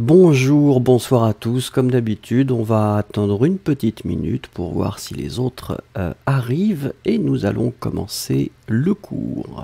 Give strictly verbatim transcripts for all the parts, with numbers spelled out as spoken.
Bonjour, bonsoir à tous. Comme d'habitude, on va attendre une petite minute pour voir si les autres euh, arrivent et nous allons commencer le cours.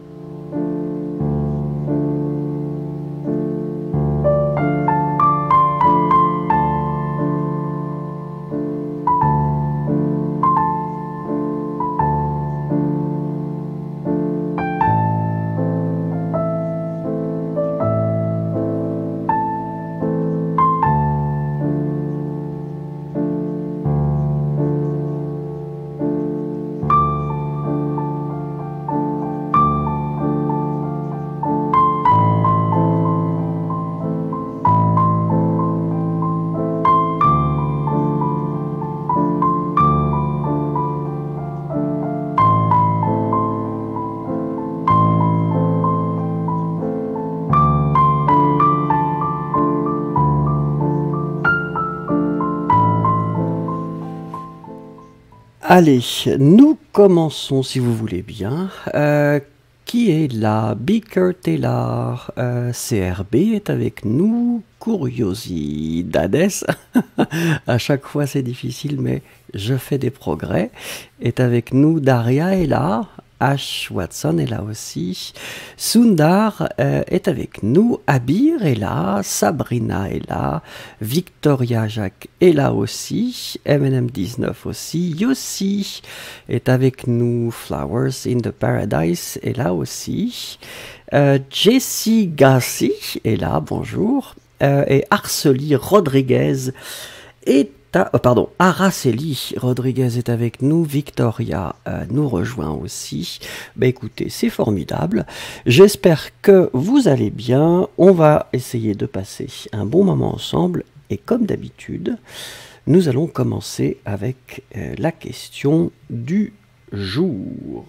Allez, nous commençons si vous voulez bien. Euh, qui est là? Beaker Taylor, euh, C R B est avec nous, Curiosidades, à chaque fois c'est difficile mais je fais des progrès, est avec nous, Daria est là, Ash Watson est là aussi, Sundar euh, est avec nous, Abir est là, Sabrina est là, Victoria Jacques est là aussi, M N M dix-neuf aussi, Yossi est avec nous, Flowers in the Paradise est là aussi, euh, Jessie Gassi est là, bonjour, euh, et Arceli Rodriguez est Oh, pardon, Araceli Rodriguez est avec nous, Victoria euh, nous rejoint aussi. Bah écoutez, c'est formidable. J'espère que vous allez bien. On va essayer de passer un bon moment ensemble. Et comme d'habitude, nous allons commencer avec euh, la question du jour.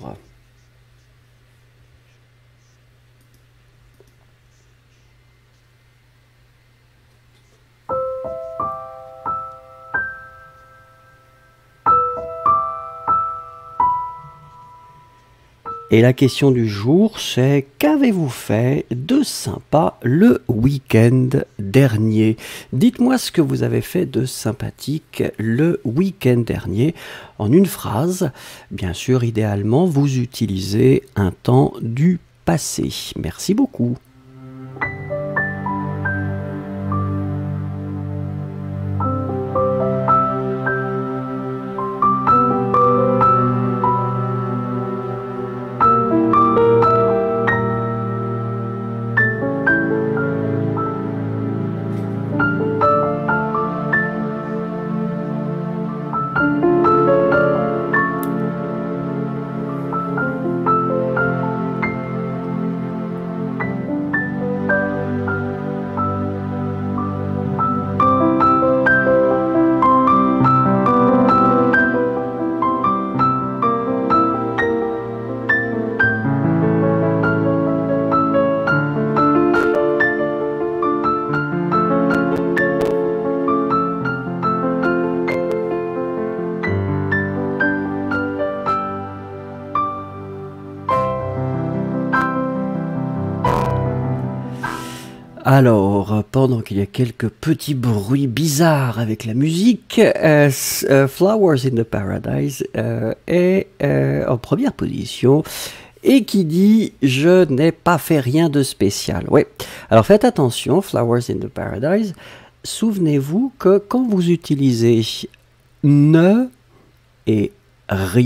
Et la question du jour, c'est qu'avez-vous fait de sympa le week-end dernier? Dites-moi ce que vous avez fait de sympathique le week-end dernier en une phrase. Bien sûr, idéalement, vous utilisez un temps du passé. Merci beaucoup. Alors, pendant qu'il y a quelques petits bruits bizarres avec la musique, euh, euh, Flowers in the Paradise euh, est euh, en première position et qui dit « Je n'ai pas fait rien de spécial ». Oui, alors faites attention, Flowers in the Paradise, souvenez-vous que quand vous utilisez « ne » et « rien »,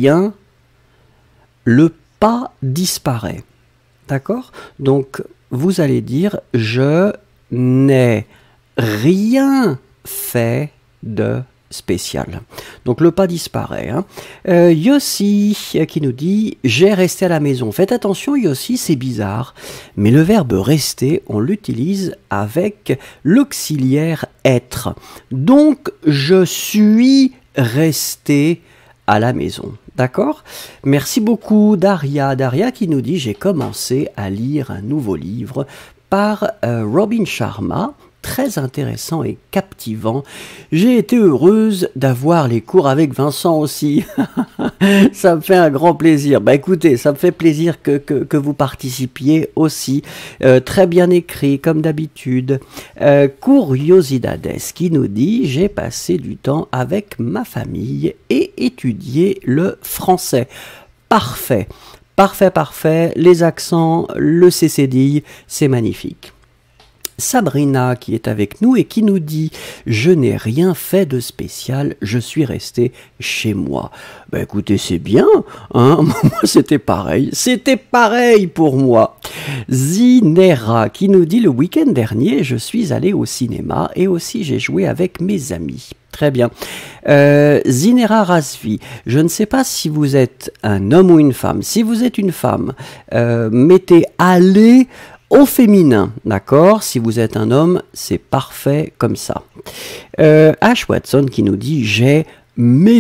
le « pas » disparaît. D'accord? Donc, vous allez dire « Je n'ai rien fait de spécial ». Donc le pas disparaît. Hein. Euh, Yossi qui nous dit « J'ai resté à la maison ». Faites attention, Yossi, c'est bizarre. Mais le verbe « rester », on l'utilise avec l'auxiliaire « être ». Donc je suis resté à la maison. D'accord? Merci beaucoup Daria. Daria qui nous dit « J'ai commencé à lire un nouveau livre par euh, Robin Sharma très intéressant et captivant. J'ai été heureuse d'avoir les cours avec Vincent aussi. Ça me fait un grand plaisir. Bah écoutez, ça me fait plaisir que, que, que vous participiez aussi. Euh, très bien écrit, comme d'habitude. Euh, Curiosidades qui nous dit « J'ai passé du temps avec ma famille et étudié le français. » Parfait, parfait, parfait. Les accents, le cécédille, c'est magnifique. Sabrina qui est avec nous et qui nous dit « Je n'ai rien fait de spécial, je suis resté chez moi. » Ben écoutez, c'est bien, hein. Moi c'était pareil, c'était pareil pour moi. Zinera qui nous dit « Le week-end dernier, je suis allé au cinéma et aussi j'ai joué avec mes amis. » Très bien. Euh, Zinera Rasvi, je ne sais pas si vous êtes un homme ou une femme. Si vous êtes une femme, euh, mettez « aller » au féminin, d'accord? Si vous êtes un homme, c'est parfait comme ça. Euh, Ash Watson qui nous dit « J'ai médité »,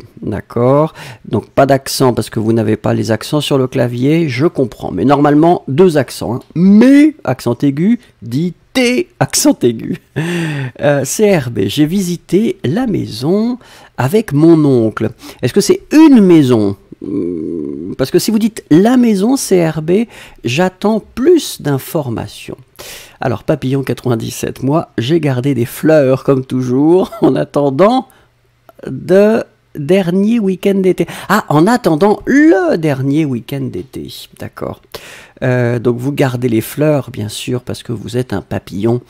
d'accord? Donc pas d'accent parce que vous n'avez pas les accents sur le clavier, je comprends. Mais normalement, deux accents. Hein. Mais, accent aigu, dit T, accent aigu. Euh, C R B, j'ai visité la maison avec mon oncle. Est-ce que c'est une maison? Parce que si vous dites la maison C R B, j'attends plus d'informations. Alors, Papillon quatre-vingt-dix-sept, moi, j'ai gardé des fleurs comme toujours en attendant de dernier week-end d'été. Ah, en attendant le dernier week-end d'été, d'accord. Euh, donc vous gardez les fleurs, bien sûr, parce que vous êtes un papillon.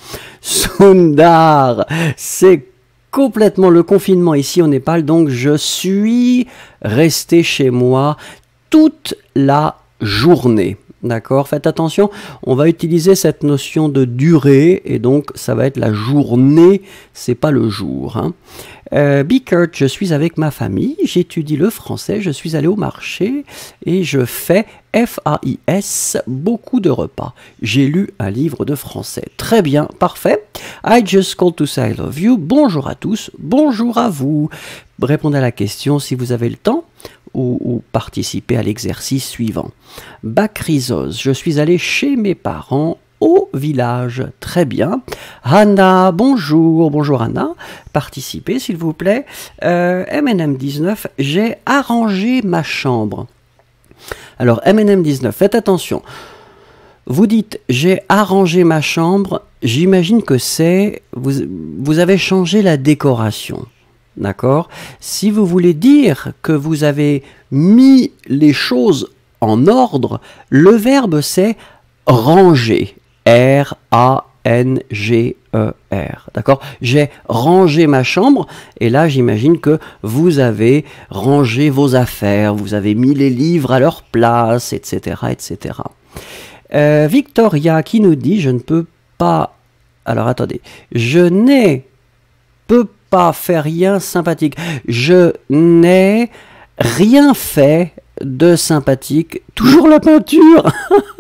Sundar, c'est complètement le confinement ici au Népal, donc je suis resté chez moi toute la journée. D'accord, faites attention, on va utiliser cette notion de durée, et donc ça va être la journée, c'est pas le jour. Hein. Euh, Bickert, je suis avec ma famille, j'étudie le français, je suis allé au marché et je fais F A I S, beaucoup de repas. J'ai lu un livre de français. Très bien, parfait. I just called to say I love you. Bonjour à tous, bonjour à vous. Répondez à la question si vous avez le temps. Ou, ou participer à l'exercice suivant. Bakrizos, je suis allé chez mes parents au village. Très bien. Anna, bonjour. Bonjour Anna. Participez s'il vous plaît. Euh, M N M dix-neuf, j'ai arrangé ma chambre. Alors M N M dix-neuf, faites attention. Vous dites j'ai arrangé ma chambre, j'imagine que c'est vous, vous avez changé la décoration. D'accord? Si vous voulez dire que vous avez mis les choses en ordre, le verbe c'est ranger. R A N G E R. D'accord? J'ai rangé ma chambre et là j'imagine que vous avez rangé vos affaires, vous avez mis les livres à leur place, et cetera et cetera. Euh, Victoria qui nous dit je ne peux pas... Alors attendez. Je n'ai peux pas faire rien sympathique. Je n'ai rien fait de sympathique. Toujours la peinture.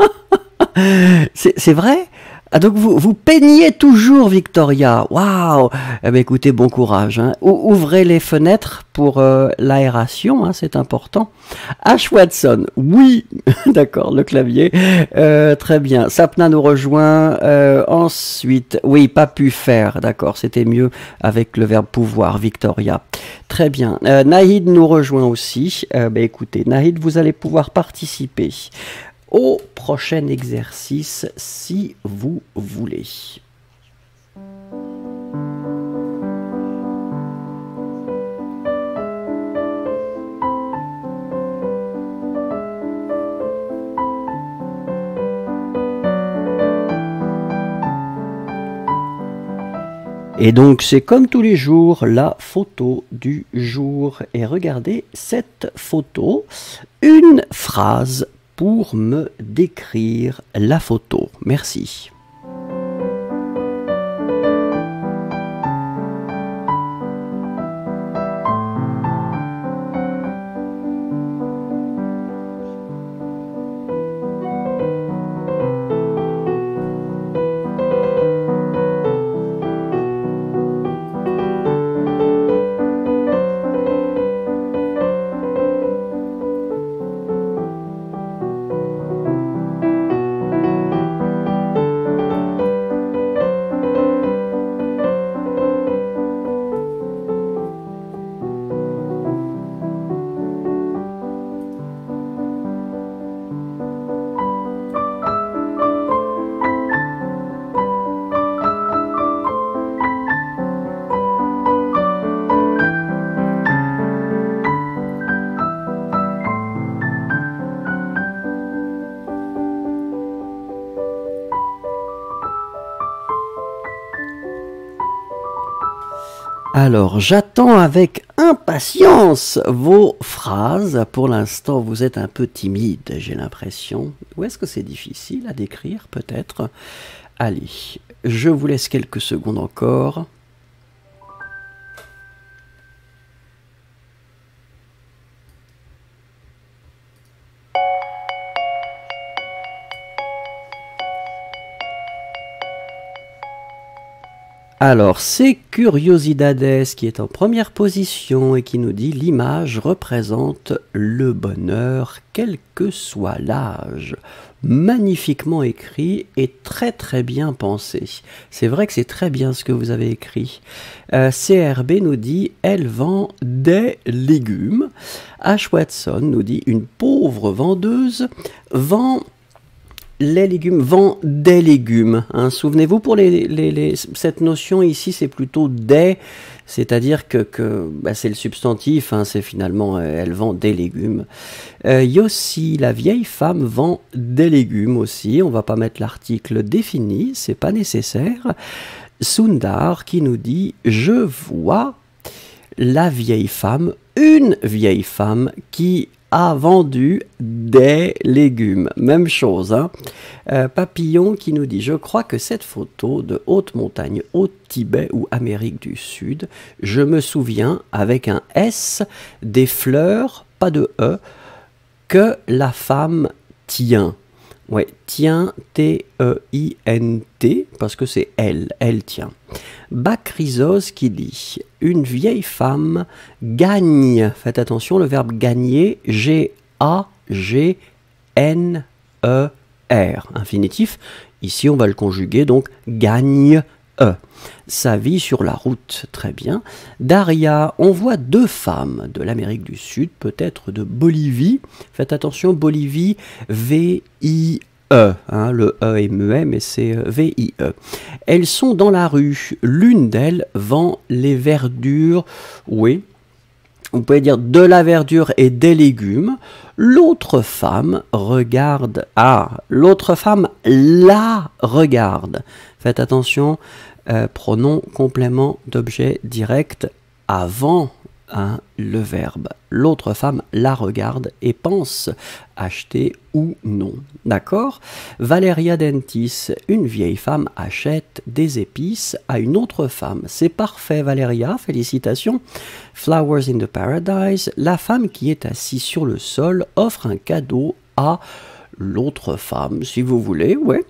C'est vrai? Ah, donc vous, vous peignez toujours, Victoria. Waouh! Eh bien, écoutez, bon courage. Hein. Ouvrez les fenêtres pour euh, l'aération, hein, c'est important. Ash Watson, oui, d'accord, le clavier. Euh, très bien. Sapna nous rejoint. Euh, ensuite, oui, pas pu faire, d'accord, c'était mieux avec le verbe pouvoir, Victoria. Très bien. Euh, Nahid nous rejoint aussi. Euh, ben, écoutez, Nahid, vous allez pouvoir participer au prochain exercice si vous voulez. Et donc c'est comme tous les jours la photo du jour. Et regardez cette photo, une phrase pour me décrire la photo. Merci. Alors, j'attends avec impatience vos phrases. Pour l'instant, vous êtes un peu timide, j'ai l'impression. Ou est-ce que c'est difficile à décrire, peut-être? Allez, je vous laisse quelques secondes encore. Alors, c'est Curiosidades qui est en première position et qui nous dit « L'image représente le bonheur, quel que soit l'âge ». Magnifiquement écrit et très très bien pensé. C'est vrai que c'est très bien ce que vous avez écrit. Euh, C R B nous dit « Elle vend des légumes ». H. Watson nous dit « Une pauvre vendeuse vend... » les légumes, vend des légumes. Hein. Souvenez-vous, pour les, les, les, cette notion ici, c'est plutôt des, c'est-à-dire que, que bah, c'est le substantif, hein, c'est finalement, euh, elle vend des légumes. Euh, Yossi, la vieille femme, vend des légumes aussi. On va pas mettre l'article défini, c'est pas nécessaire. Sundar qui nous dit « Je vois la vieille femme, une vieille femme qui... a vendu des légumes. » Même chose. Hein. Euh, Papillon qui nous dit « Je crois que cette photo de haute montagne au Tibet ou Amérique du Sud, je me souviens avec un S des fleurs, pas de E, que la femme tient. » Ouais, tient, T E I N T, parce que c'est elle, elle tient. Bacchrisos qui dit « Une vieille femme gagne », faites attention, le verbe gagner, G A G N E R, infinitif. Ici, on va le conjuguer, donc « gagne E ». Sa vie sur la route, très bien. Daria, on voit deux femmes de l'Amérique du Sud, peut-être de Bolivie. Faites attention, Bolivie, V I E, hein, le E est muet, mais c'est V I E. Elles sont dans la rue. L'une d'elles vend les verdures, oui, on peut dire de la verdure et des légumes. L'autre femme regarde, ah, l'autre femme la regarde. Faites attention, euh, pronom complément d'objet direct avant hein, le verbe. L'autre femme la regarde et pense acheter ou non. D'accord? Valeria Dentis, une vieille femme achète des épices à une autre femme. C'est parfait, Valeria, félicitations. Flowers in the Paradise, la femme qui est assise sur le sol offre un cadeau à l'autre femme, si vous voulez, ouais.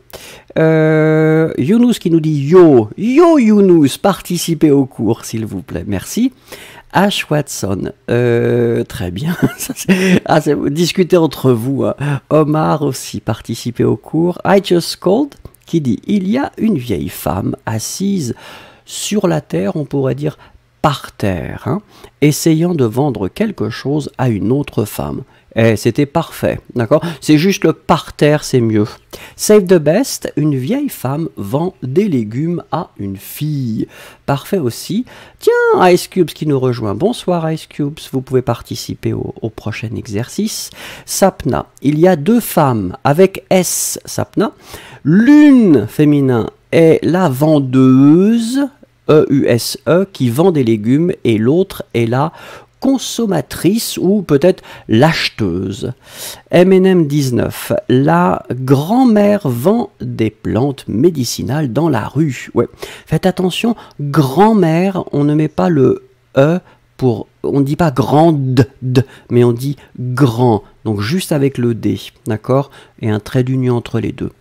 Euh, Younous qui nous dit yo, yo Younous, participez au cours, s'il vous plaît, merci. H. Watson, euh, très bien, ah, discutez entre vous. Hein. Omar aussi, participez au cours. I Just Called qui dit il y a une vieille femme assise sur la terre, on pourrait dire par terre, hein, essayant de vendre quelque chose à une autre femme. Eh, c'était parfait, d'accord? C'est juste le par terre, c'est mieux. Save the best, une vieille femme vend des légumes à une fille. Parfait aussi. Tiens, Ice Cubes qui nous rejoint. Bonsoir Ice Cubes, vous pouvez participer au, au prochain exercice. Sapna, il y a deux femmes avec S, Sapna. L'une féminin est la vendeuse, E U S E, qui vend des légumes, et l'autre est la consommatrice ou peut-être l'acheteuse. M and M dix-neuf, la grand-mère vend des plantes médicinales dans la rue. Ouais. Faites attention, grand-mère, on ne met pas le E pour, on ne dit pas grande, mais on dit grand, donc juste avec le D, d'accord, et un trait d'union entre les deux.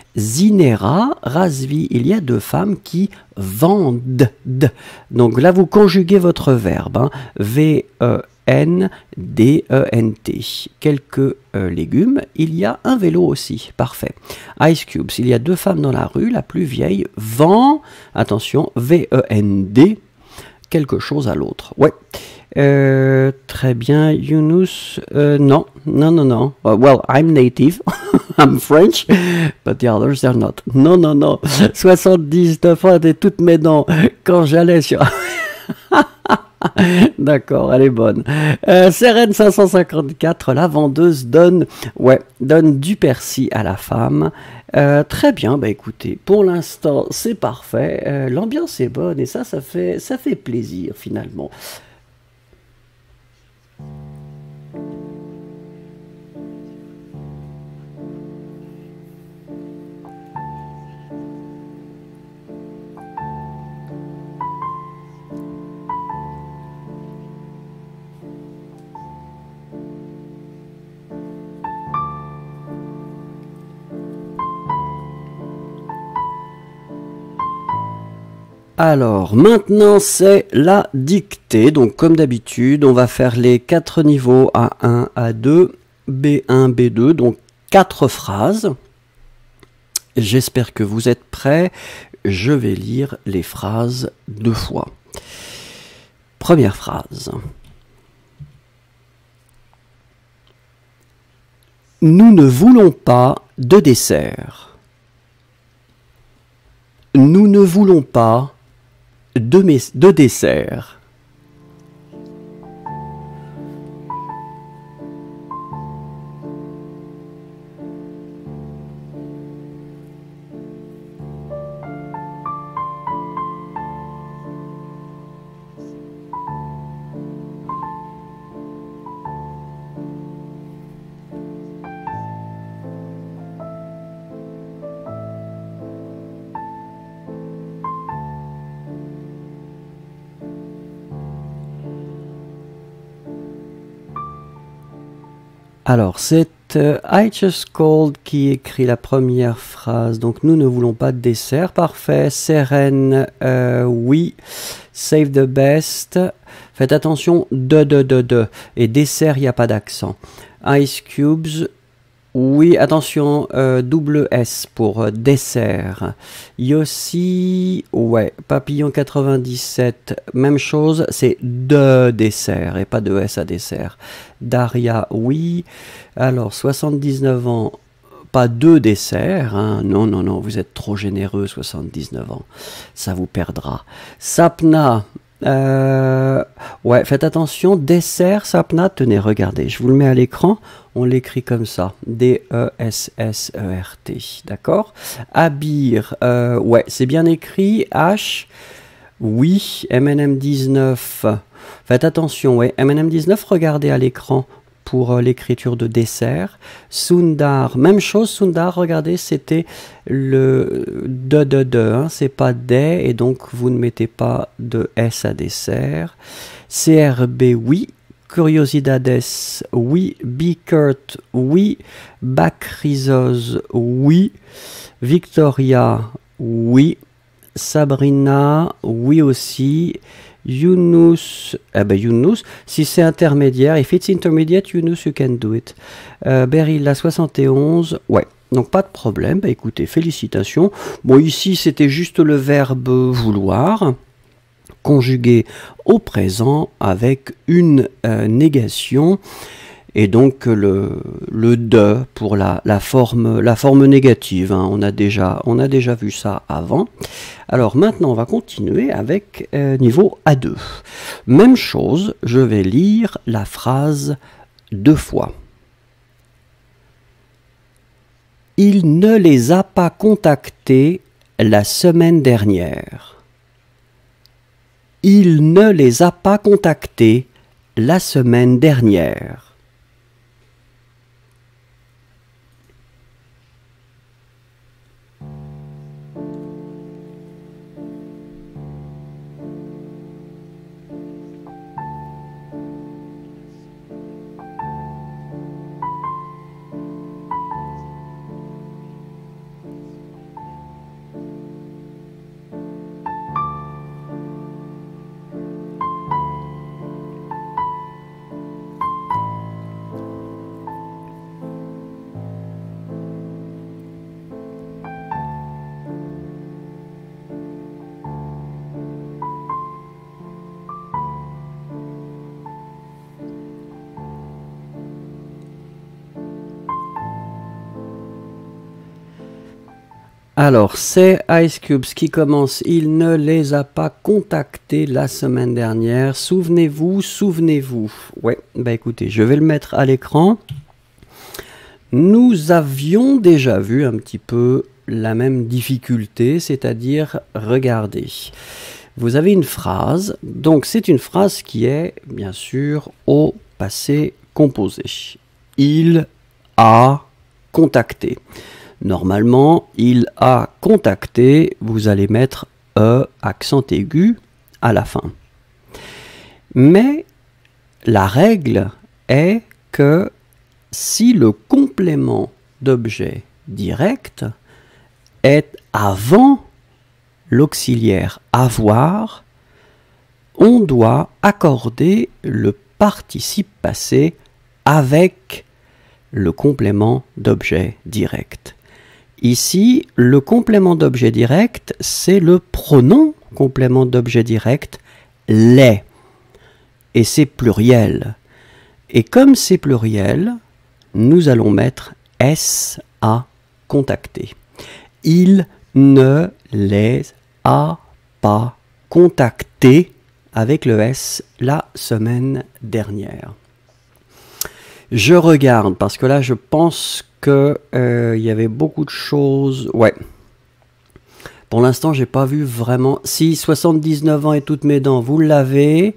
Zinera, Razvi, il y a deux femmes qui vendent. Donc là, vous conjuguez votre verbe. Hein, V E N D E N T. Quelques euh, légumes. Il y a un vélo aussi. Parfait. Ice Cubes, il y a deux femmes dans la rue. La plus vieille vend, attention, V E N D, quelque chose à l'autre. Ouais. Euh, très bien, Younous. Euh, non, non, non, non. Uh, well, I'm native. I'm French, but the others are not. Non, non, non. soixante-dix-neuf ans et toutes mes dents quand j'allais sur... D'accord, elle est bonne. Euh, Seren cinq cent cinquante-quatre, la vendeuse donne, ouais, donne du persil à la femme. Euh, très bien, bah écoutez, pour l'instant c'est parfait. Euh, L'ambiance est bonne et ça, ça fait, ça fait plaisir finalement. Alors, maintenant, c'est la dictée. Donc, comme d'habitude, on va faire les quatre niveaux A un, A deux, B un, B deux. Donc, quatre phrases. J'espère que vous êtes prêts. Je vais lire les phrases deux fois. Première phrase. Nous ne voulons pas de dessert. Nous ne voulons pas de, mes- de dessert. Alors, c'est euh, I Just Called qui écrit la première phrase. Donc, nous ne voulons pas de dessert. Parfait. Seren, euh, oui. Save the best. Faites attention, de, de, de, de. Et dessert, il n'y a pas d'accent. Ice Cubes, oui, attention, euh, double S pour euh, dessert. Yossi, ouais, Papillon quatre-vingt-dix-sept, même chose, c'est de dessert et pas de S à dessert. Daria, oui. Alors, soixante-dix-neuf ans, pas de dessert, hein. Non, non, non, vous êtes trop généreux, soixante-dix-neuf ans, ça vous perdra. Sapna, euh, ouais, faites attention, dessert, Sapna, tenez, regardez, je vous le mets à l'écran, on l'écrit comme ça, D E S S E R T, d'accord. Abir, euh, ouais, c'est bien écrit, H, oui, M N M dix-neuf, faites attention, ouais, M N M dix-neuf, regardez à l'écran pour euh, l'écriture de dessert. Sundar, même chose, Sundar, regardez, c'était le de de de, hein, c'est pas des, et donc vous ne mettez pas de S à dessert. C R B, oui. Curiosidades, oui. Bickert, oui. Bakrizos, oui. Victoria, oui. Sabrina, oui aussi. Yunus, eh ben Yunus, si c'est intermédiaire, if it's intermediate, Yunus, you can do it. Euh, Beryl, la soixante et onze, ouais, donc pas de problème, bah écoutez, félicitations. Bon, ici, c'était juste le verbe vouloir, conjugué au présent avec une euh, négation. Et donc le, le de pour la, la, forme, la forme négative, hein, on, a déjà, on a déjà vu ça avant. Alors maintenant on va continuer avec euh, niveau A deux. Même chose, je vais lire la phrase deux fois. Il ne les a pas contactés la semaine dernière. Il ne les a pas contactés la semaine dernière. Alors, c'est Ice Cubes qui commence. Il ne les a pas contactés la semaine dernière. Souvenez-vous, souvenez-vous. Ouais, bah écoutez, je vais le mettre à l'écran. Nous avions déjà vu un petit peu la même difficulté, c'est-à-dire, regardez. Vous avez une phrase, donc c'est une phrase qui est, bien sûr, au passé composé. Il a contacté. Normalement, il a contacté, vous allez mettre E, accent aigu, à la fin. Mais la règle est que si le complément d'objet direct est avant l'auxiliaire avoir, on doit accorder le participe passé avec le complément d'objet direct. Ici, le complément d'objet direct, c'est le pronom complément d'objet direct, les. Et c'est pluriel. Et comme c'est pluriel, nous allons mettre S à contacter. Il ne les a pas contactés avec le S la semaine dernière. Je regarde, parce que là, je pense qu'il euh, y avait beaucoup de choses. Ouais. Pour l'instant, j'ai pas vu vraiment. Si, soixante-dix-neuf ans et toutes mes dents, vous l'avez.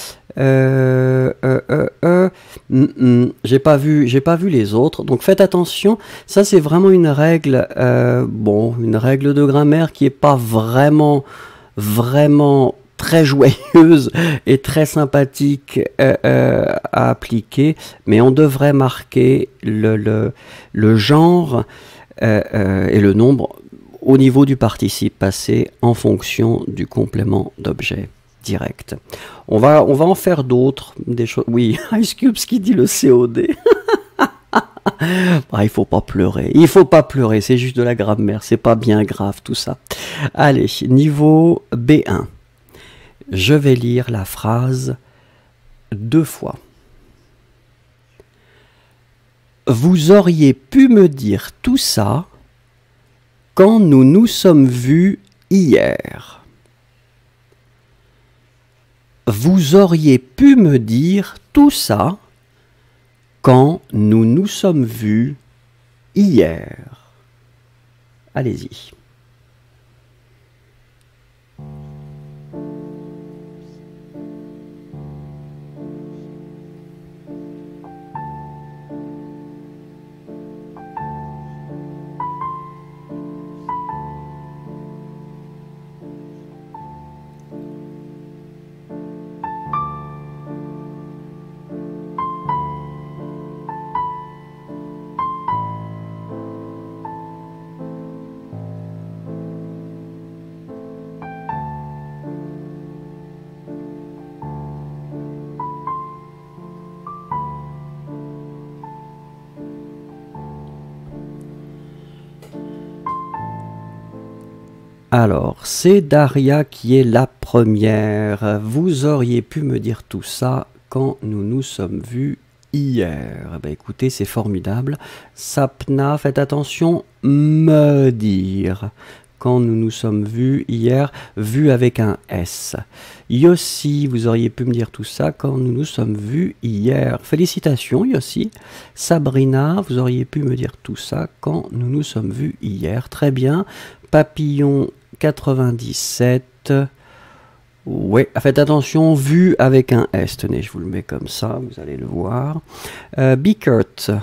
Euh, euh, euh, euh, mm, mm, j'ai pas vu, j'ai pas vu les autres. Donc faites attention. Ça, c'est vraiment une règle. Euh, bon, une règle de grammaire qui est pas vraiment, vraiment très joyeuse et très sympathique euh, euh, à appliquer, mais on devrait marquer le, le, le genre euh, euh, et le nombre au niveau du participe passé en fonction du complément d'objet direct. On va, on va en faire d'autres, des choses. Oui, Ice Cubes qui dit le C O D. Ah, il faut pas pleurer, il faut pas pleurer, c'est juste de la grammaire, c'est pas bien grave tout ça. Allez, niveau B un. Je vais lire la phrase deux fois. Vous auriez pu me dire tout ça quand nous nous sommes vus hier. Vous auriez pu me dire tout ça quand nous nous sommes vus hier. Allez-y. Alors, c'est Daria qui est la première. Vous auriez pu me dire tout ça quand nous nous sommes vus hier. Ben écoutez, c'est formidable. Sapna, faites attention, me dire. Quand nous nous sommes vus hier, vu avec un S. Yossi, vous auriez pu me dire tout ça quand nous nous sommes vus hier. Félicitations Yossi. Sabrina, vous auriez pu me dire tout ça quand nous nous sommes vus hier. Très bien. Papillon quatre-vingt-dix-sept. Ouais, faites attention, vu avec un S. Tenez, je vous le mets comme ça, vous allez le voir. Euh, Bickert.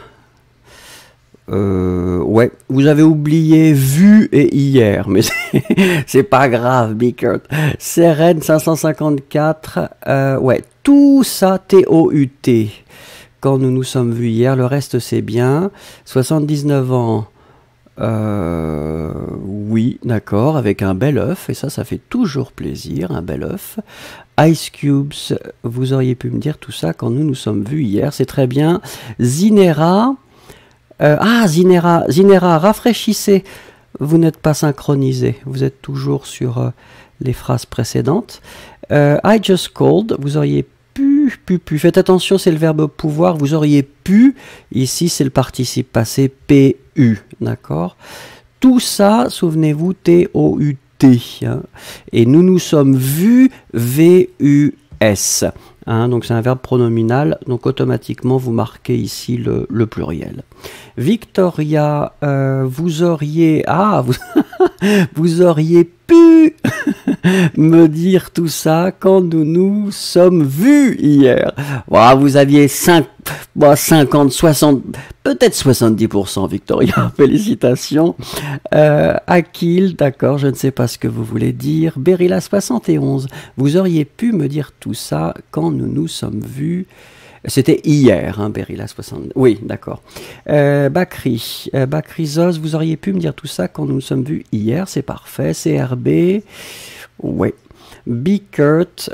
Euh, ouais, vous avez oublié vu et hier, mais c'est pas grave, Bickert. Seren cinq cent cinquante-quatre. Euh, ouais, tout ça, T O U T. Quand nous nous sommes vus hier, le reste c'est bien. soixante-dix-neuf ans. Euh, oui, d'accord, avec un bel œuf, et ça, ça fait toujours plaisir, un bel œuf. Ice Cubes, vous auriez pu me dire tout ça quand nous nous sommes vus hier, c'est très bien. Zinera, euh, ah, Zinera, Zinera, rafraîchissez, vous n'êtes pas synchronisé, vous êtes toujours sur euh, les phrases précédentes. Euh, I just called, vous auriez pu, pu, pu, faites attention, c'est le verbe pouvoir, vous auriez pu, ici c'est le participe passé P U, d'accord. tout ça, souvenez-vous, T O U T. Hein, et nous nous sommes vus, V U S. Hein, donc c'est un verbe pronominal, donc automatiquement vous marquez ici le, le pluriel. Victoria, euh, vous auriez... Ah, vous, vous auriez pu me dire tout ça quand nous nous sommes vus hier. Wow, vous aviez cinq, bon, cinquante, soixante, peut-être soixante-dix pour cent, Victoria. Félicitations. Euh, Akil, d'accord, je ne sais pas ce que vous voulez dire. Berilla soixante et onze, vous auriez pu me dire tout ça quand nous nous sommes vus. C'était hier, hein, Berilla soixante. Oui, d'accord. Euh, Bakri, euh, Bakri Zos, vous auriez pu me dire tout ça quand nous nous sommes vus hier, c'est parfait. C R B, oui. Bickert,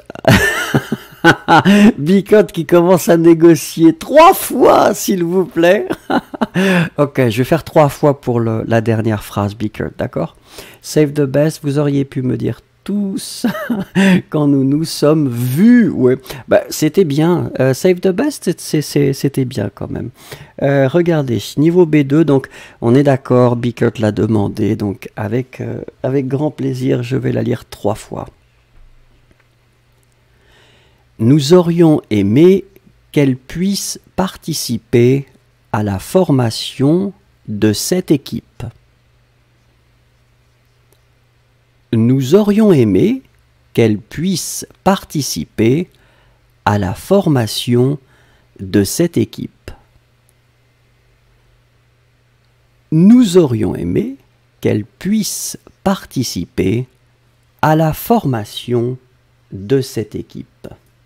Bickert qui commence à négocier trois fois, s'il vous plaît. Ok, je vais faire trois fois pour le, la dernière phrase, Bickert, d'accord? Save the best, vous auriez pu me dire tout ça quand nous nous sommes vus. Ouais. Bah, c'était bien. Euh, save the best, c'était bien quand même. Euh, regardez, niveau B deux, donc on est d'accord, Bickert l'a demandé, donc avec, euh, avec grand plaisir, je vais la lire trois fois. Nous aurions aimé qu'elle puisse participer à la formation de cette équipe. Nous aurions aimé qu'elle puisse participer à la formation de cette équipe. Nous aurions aimé qu'elle puisse participer à la formation de cette équipe.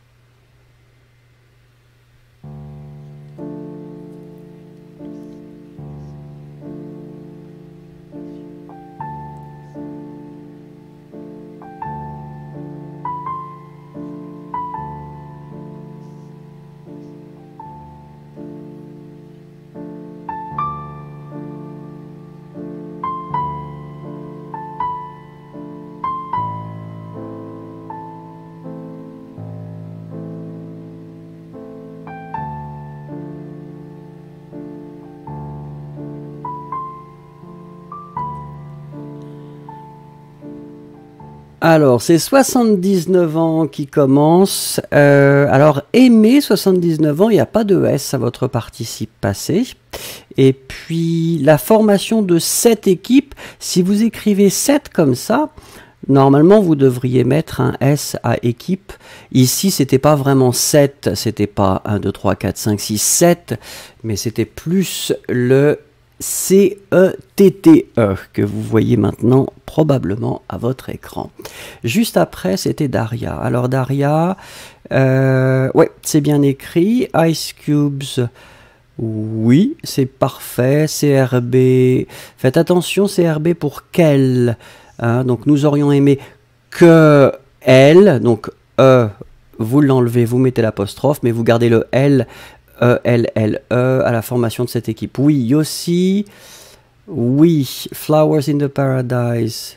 Alors, c'est soixante-dix-neuf ans qui commence. Euh, alors, aimer soixante-dix-neuf ans, il n'y a pas de S à votre participe passé. Et puis, la formation de cette équipe, si vous écrivez sept comme ça, normalement, vous devriez mettre un S à équipe. Ici, c'était pas vraiment sept, c'était pas un, deux, trois, quatre, cinq, six, sept, mais c'était plus le C E T T E que vous voyez maintenant probablement à votre écran. Juste après, c'était Daria. Alors Daria, euh, ouais, c'est bien écrit. Ice Cubes, oui, c'est parfait. C R B, faites attention, C R B pour quel, hein, donc nous aurions aimé que elle, donc E, vous l'enlevez, vous mettez l'apostrophe, mais vous gardez le L. E, L, L, E, à la formation de cette équipe. Oui, Yossi. Oui, Flowers in the Paradise.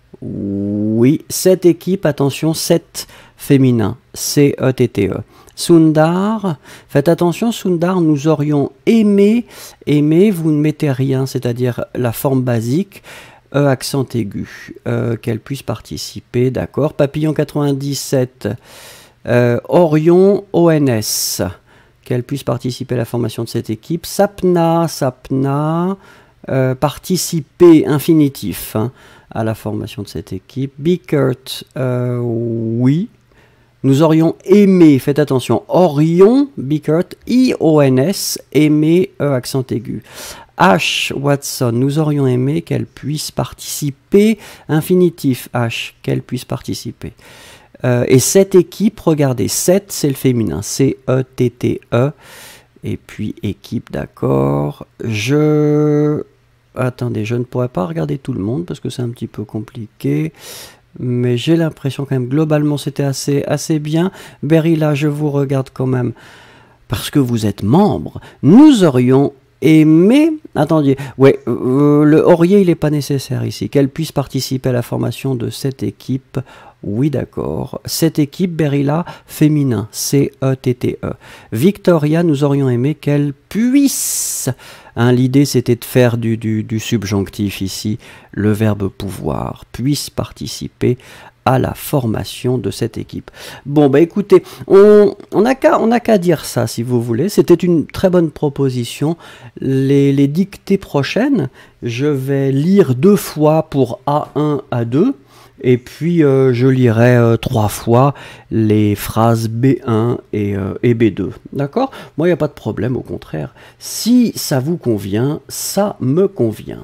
Oui, cette équipe, attention, sept féminin. C E T T E. Sundar, faites attention, Sundar, nous aurions aimé, aimé, vous ne mettez rien, c'est-à-dire la forme basique, E accent aigu, euh, qu'elle puisse participer, d'accord. Papillon quatre-vingt-dix-sept, euh, Orion, O N S. Qu'elle puisse participer à la formation de cette équipe. Sapna, Sapna, euh, participer, infinitif, hein, à la formation de cette équipe. Bickert, euh, oui. Nous aurions aimé, faites attention, Orion, Bickert, I O N S, aimé, E accent aigu. H, Watson, nous aurions aimé qu'elle puisse participer, infinitif, H, qu'elle puisse participer. Euh, et cette équipe, regardez, sept c'est le féminin, C E T T E, et puis équipe, d'accord. Je... Attendez, je ne pourrais pas regarder tout le monde parce que c'est un petit peu compliqué, mais j'ai l'impression quand même, globalement, c'était assez, assez bien. Berry, là, je vous regarde quand même, parce que vous êtes membre. Nous aurions aimer, attendez, ouais, euh, le auriez, il n'est pas nécessaire ici, qu'elle puisse participer à la formation de cette équipe. Oui, d'accord. Cette équipe, Berilla, féminin, C E T T E. Victoria, nous aurions aimé qu'elle puisse. Hein, l'idée, c'était de faire du, du, du subjonctif ici, le verbe pouvoir, puisse participer à la formation de cette équipe. Bon, bah écoutez, on n'a qu'à on n'a qu'à dire ça, si vous voulez. C'était une très bonne proposition. Les, les dictées prochaines, je vais lire deux fois pour A un, A deux. Et puis euh, je lirai euh, trois fois les phrases B un et, euh, et B deux. D'accord? Moi, il n'y a pas de problème, au contraire. Si ça vous convient, ça me convient.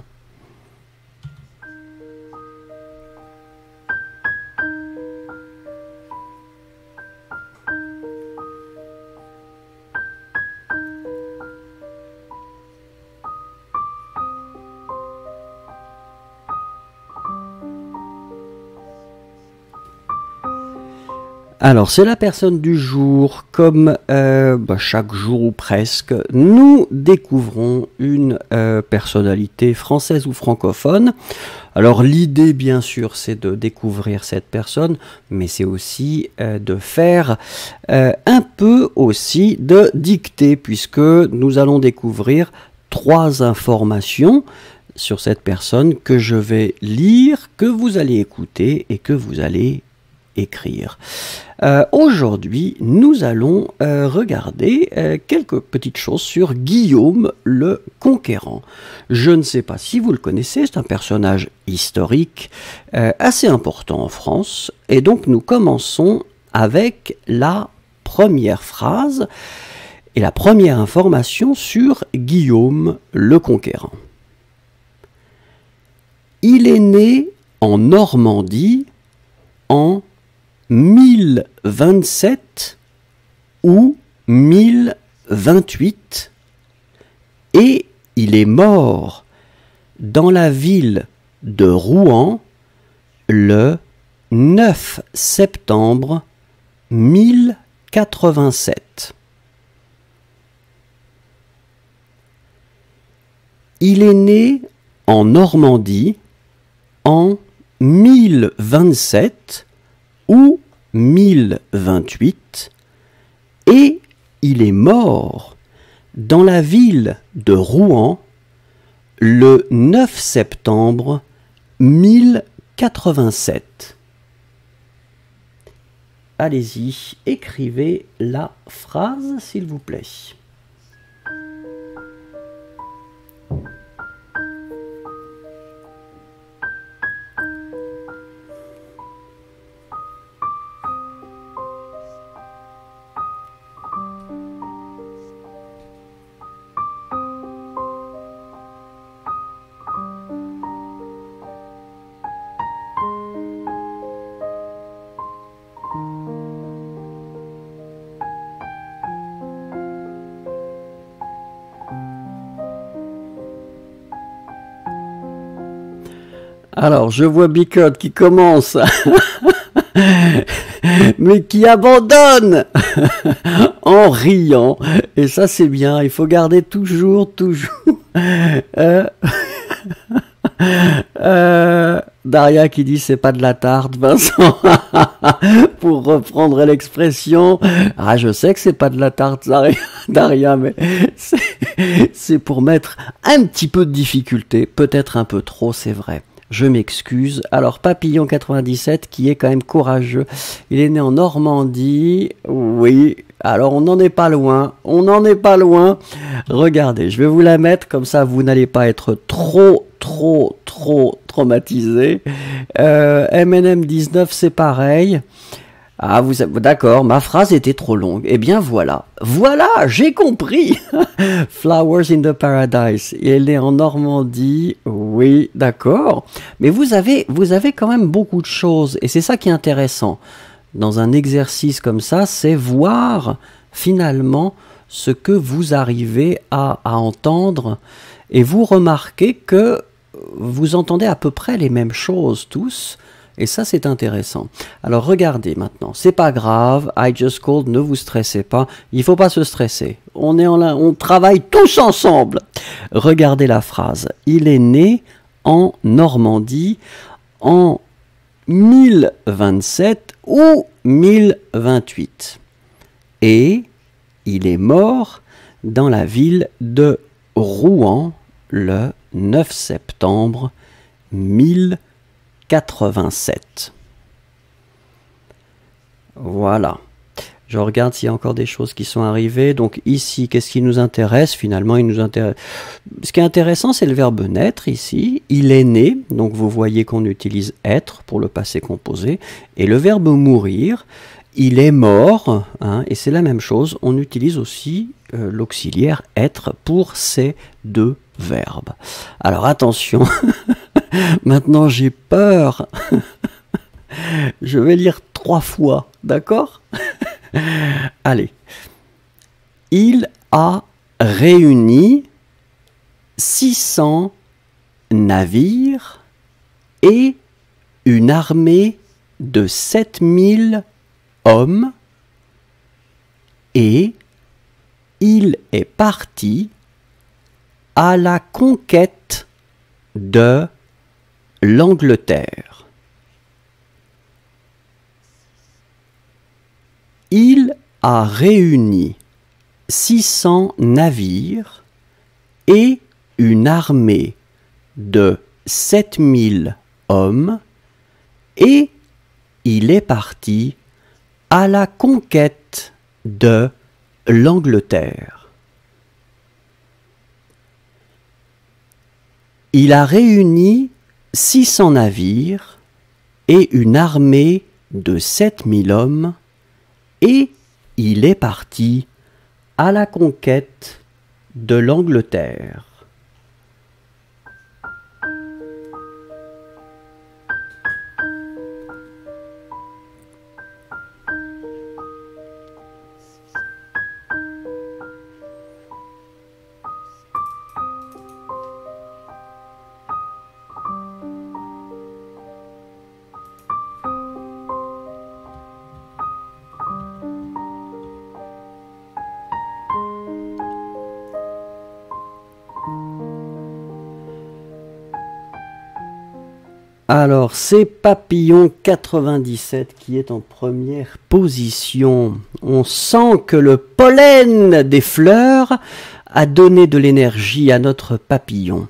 Alors, c'est la personne du jour, comme euh, bah, chaque jour ou presque, nous découvrons une euh, personnalité française ou francophone. Alors, l'idée, bien sûr, c'est de découvrir cette personne, mais c'est aussi euh, de faire euh, un peu aussi de dictée, puisque nous allons découvrir trois informations sur cette personne que je vais lire, que vous allez écouter et que vous allez écrire. Euh, Aujourd'hui, nous allons euh, regarder euh, quelques petites choses sur Guillaume le Conquérant. Je ne sais pas si vous le connaissez, c'est un personnage historique euh, assez important en France. Et donc, nous commençons avec la première phrase et la première information sur Guillaume le Conquérant. Il est né en Normandie en mille vingt-sept ou mille vingt-huit et il est mort dans la ville de Rouen le neuf septembre mille quatre-vingt-sept. Il est né en Normandie en mille vingt-sept ou mille vingt-huit, et il est mort dans la ville de Rouen le neuf septembre mille quatre-vingt-sept. Allez-y, écrivez la phrase, s'il vous plaît. Alors, je vois Bicotte qui commence, mais qui abandonne en riant. Et ça, c'est bien. Il faut garder toujours, toujours... Euh... euh... Daria qui dit c'est pas de la tarte, Vincent, pour reprendre l'expression. Ah, je sais que c'est pas de la tarte, Daria, mais c'est pour mettre un petit peu de difficulté, peut-être un peu trop, c'est vrai. Je m'excuse. Alors, Papillon quatre-vingt-dix-sept, qui est quand même courageux. Il est né en Normandie. Oui. Alors, on n'en est pas loin. On n'en est pas loin. Regardez, je vais vous la mettre. Comme ça, vous n'allez pas être trop, trop, trop traumatisé. Euh, M N M dix-neuf, c'est pareil. Ah, vous d'accord, ma phrase était trop longue. Eh bien, voilà. Voilà, j'ai compris. Flowers in the Paradise. Il est en Normandie. Oui, d'accord. Mais vous avez, vous avez quand même beaucoup de choses. Et c'est ça qui est intéressant. Dans un exercice comme ça, c'est voir finalement ce que vous arrivez à, à entendre. Et vous remarquez que vous entendez à peu près les mêmes choses tous. Et ça, c'est intéressant. Alors, regardez maintenant. C'est pas grave. I just called. Ne vous stressez pas. Il faut pas se stresser. On est en là, on travaille tous ensemble. Regardez la phrase. Il est né en Normandie en mille vingt-sept ou mille vingt-huit. Et il est mort dans la ville de Rouen le neuf septembre mille quatre-vingt-sept. Voilà. Je regarde s'il y a encore des choses qui sont arrivées. Donc ici, qu'est-ce qui nous intéresse? Finalement, il nous intéresse. Ce qui est intéressant, c'est le verbe naître ici. Il est né. Donc vous voyez qu'on utilise être pour le passé composé. Et le verbe mourir, il est mort. Hein, et c'est la même chose. On utilise aussi euh, l'auxiliaire être pour ces deux verbes. Alors attention. Maintenant, j'ai peur. Je vais lire trois fois. D'accord? Allez. Il a réuni six cents navires et une armée de sept mille hommes et il est parti à la conquête de l'Angleterre. Il a réuni six cents navires et une armée de sept mille hommes et il est parti à la conquête de l'Angleterre. Il a réuni six cents navires et une armée de sept mille hommes et il est parti à la conquête de l'Angleterre. Alors, c'est Papillon quatre-vingt-dix-sept qui est en première position. On sent que le pollen des fleurs a donné de l'énergie à notre papillon.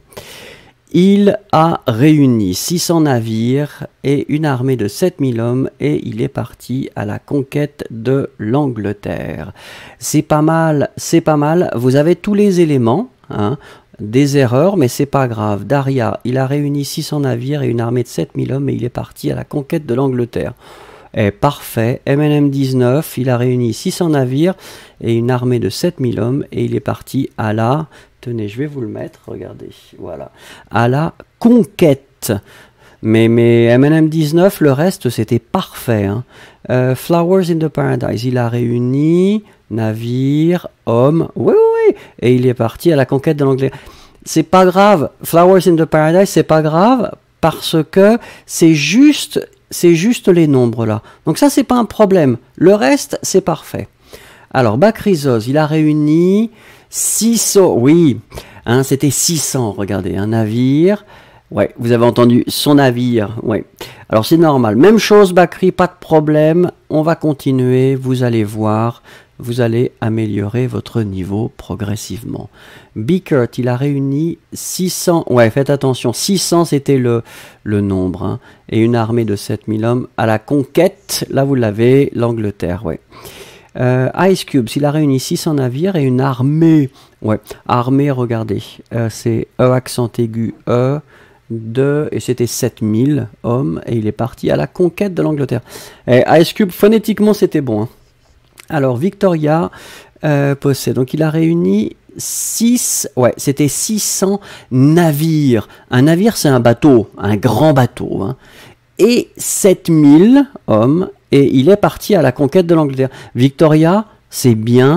Il a réuni six cents navires et une armée de sept mille hommes et il est parti à la conquête de l'Angleterre. C'est pas mal, c'est pas mal. Vous avez tous les éléments, hein. Des erreurs, mais c'est pas grave. Daria, il a réuni six cents navires et une armée de sept mille hommes et il est parti à la conquête de l'Angleterre. Eh, parfait. M N M dix-neuf, il a réuni six cents navires et une armée de sept mille hommes et il est parti à la... Tenez, je vais vous le mettre, regardez. Voilà. À la conquête. Mais, mais M N M dix-neuf, le reste, c'était parfait. Hein. Euh, Flowers in the Paradise, il a réuni... navire, homme, oui, oui, oui, et il est parti à la conquête de l'Angleterre. C'est pas grave, Flowers in the Paradise, c'est pas grave, parce que c'est juste, c'est juste les nombres là. Donc ça, c'est pas un problème. Le reste, c'est parfait. Alors, Bakrizos, il a réuni six cents, oui, hein, c'était six cents, regardez, un navire. Ouais, vous avez entendu son navire, ouais. Alors c'est normal. Même chose, Bakri, pas de problème. On va continuer, vous allez voir. Vous allez améliorer votre niveau progressivement. Bickert, il a réuni six cents, ouais, faites attention, six cents c'était le, le nombre, hein, et une armée de sept mille hommes à la conquête, là vous l'avez, l'Angleterre, ouais. Euh, Ice Cubes, il a réuni six cents navires et une armée, ouais, armée, regardez, euh, c'est E accent aigu, E, de, et c'était sept mille hommes, et il est parti à la conquête de l'Angleterre. Et Ice Cube, phonétiquement, c'était bon, hein. Alors, Victoria euh, possède. Donc, il a réuni six... Ouais, c'était six cents navires. Un navire, c'est un bateau, un grand bateau. Hein. Et sept mille hommes. Et il est parti à la conquête de l'Angleterre. Victoria, c'est bien.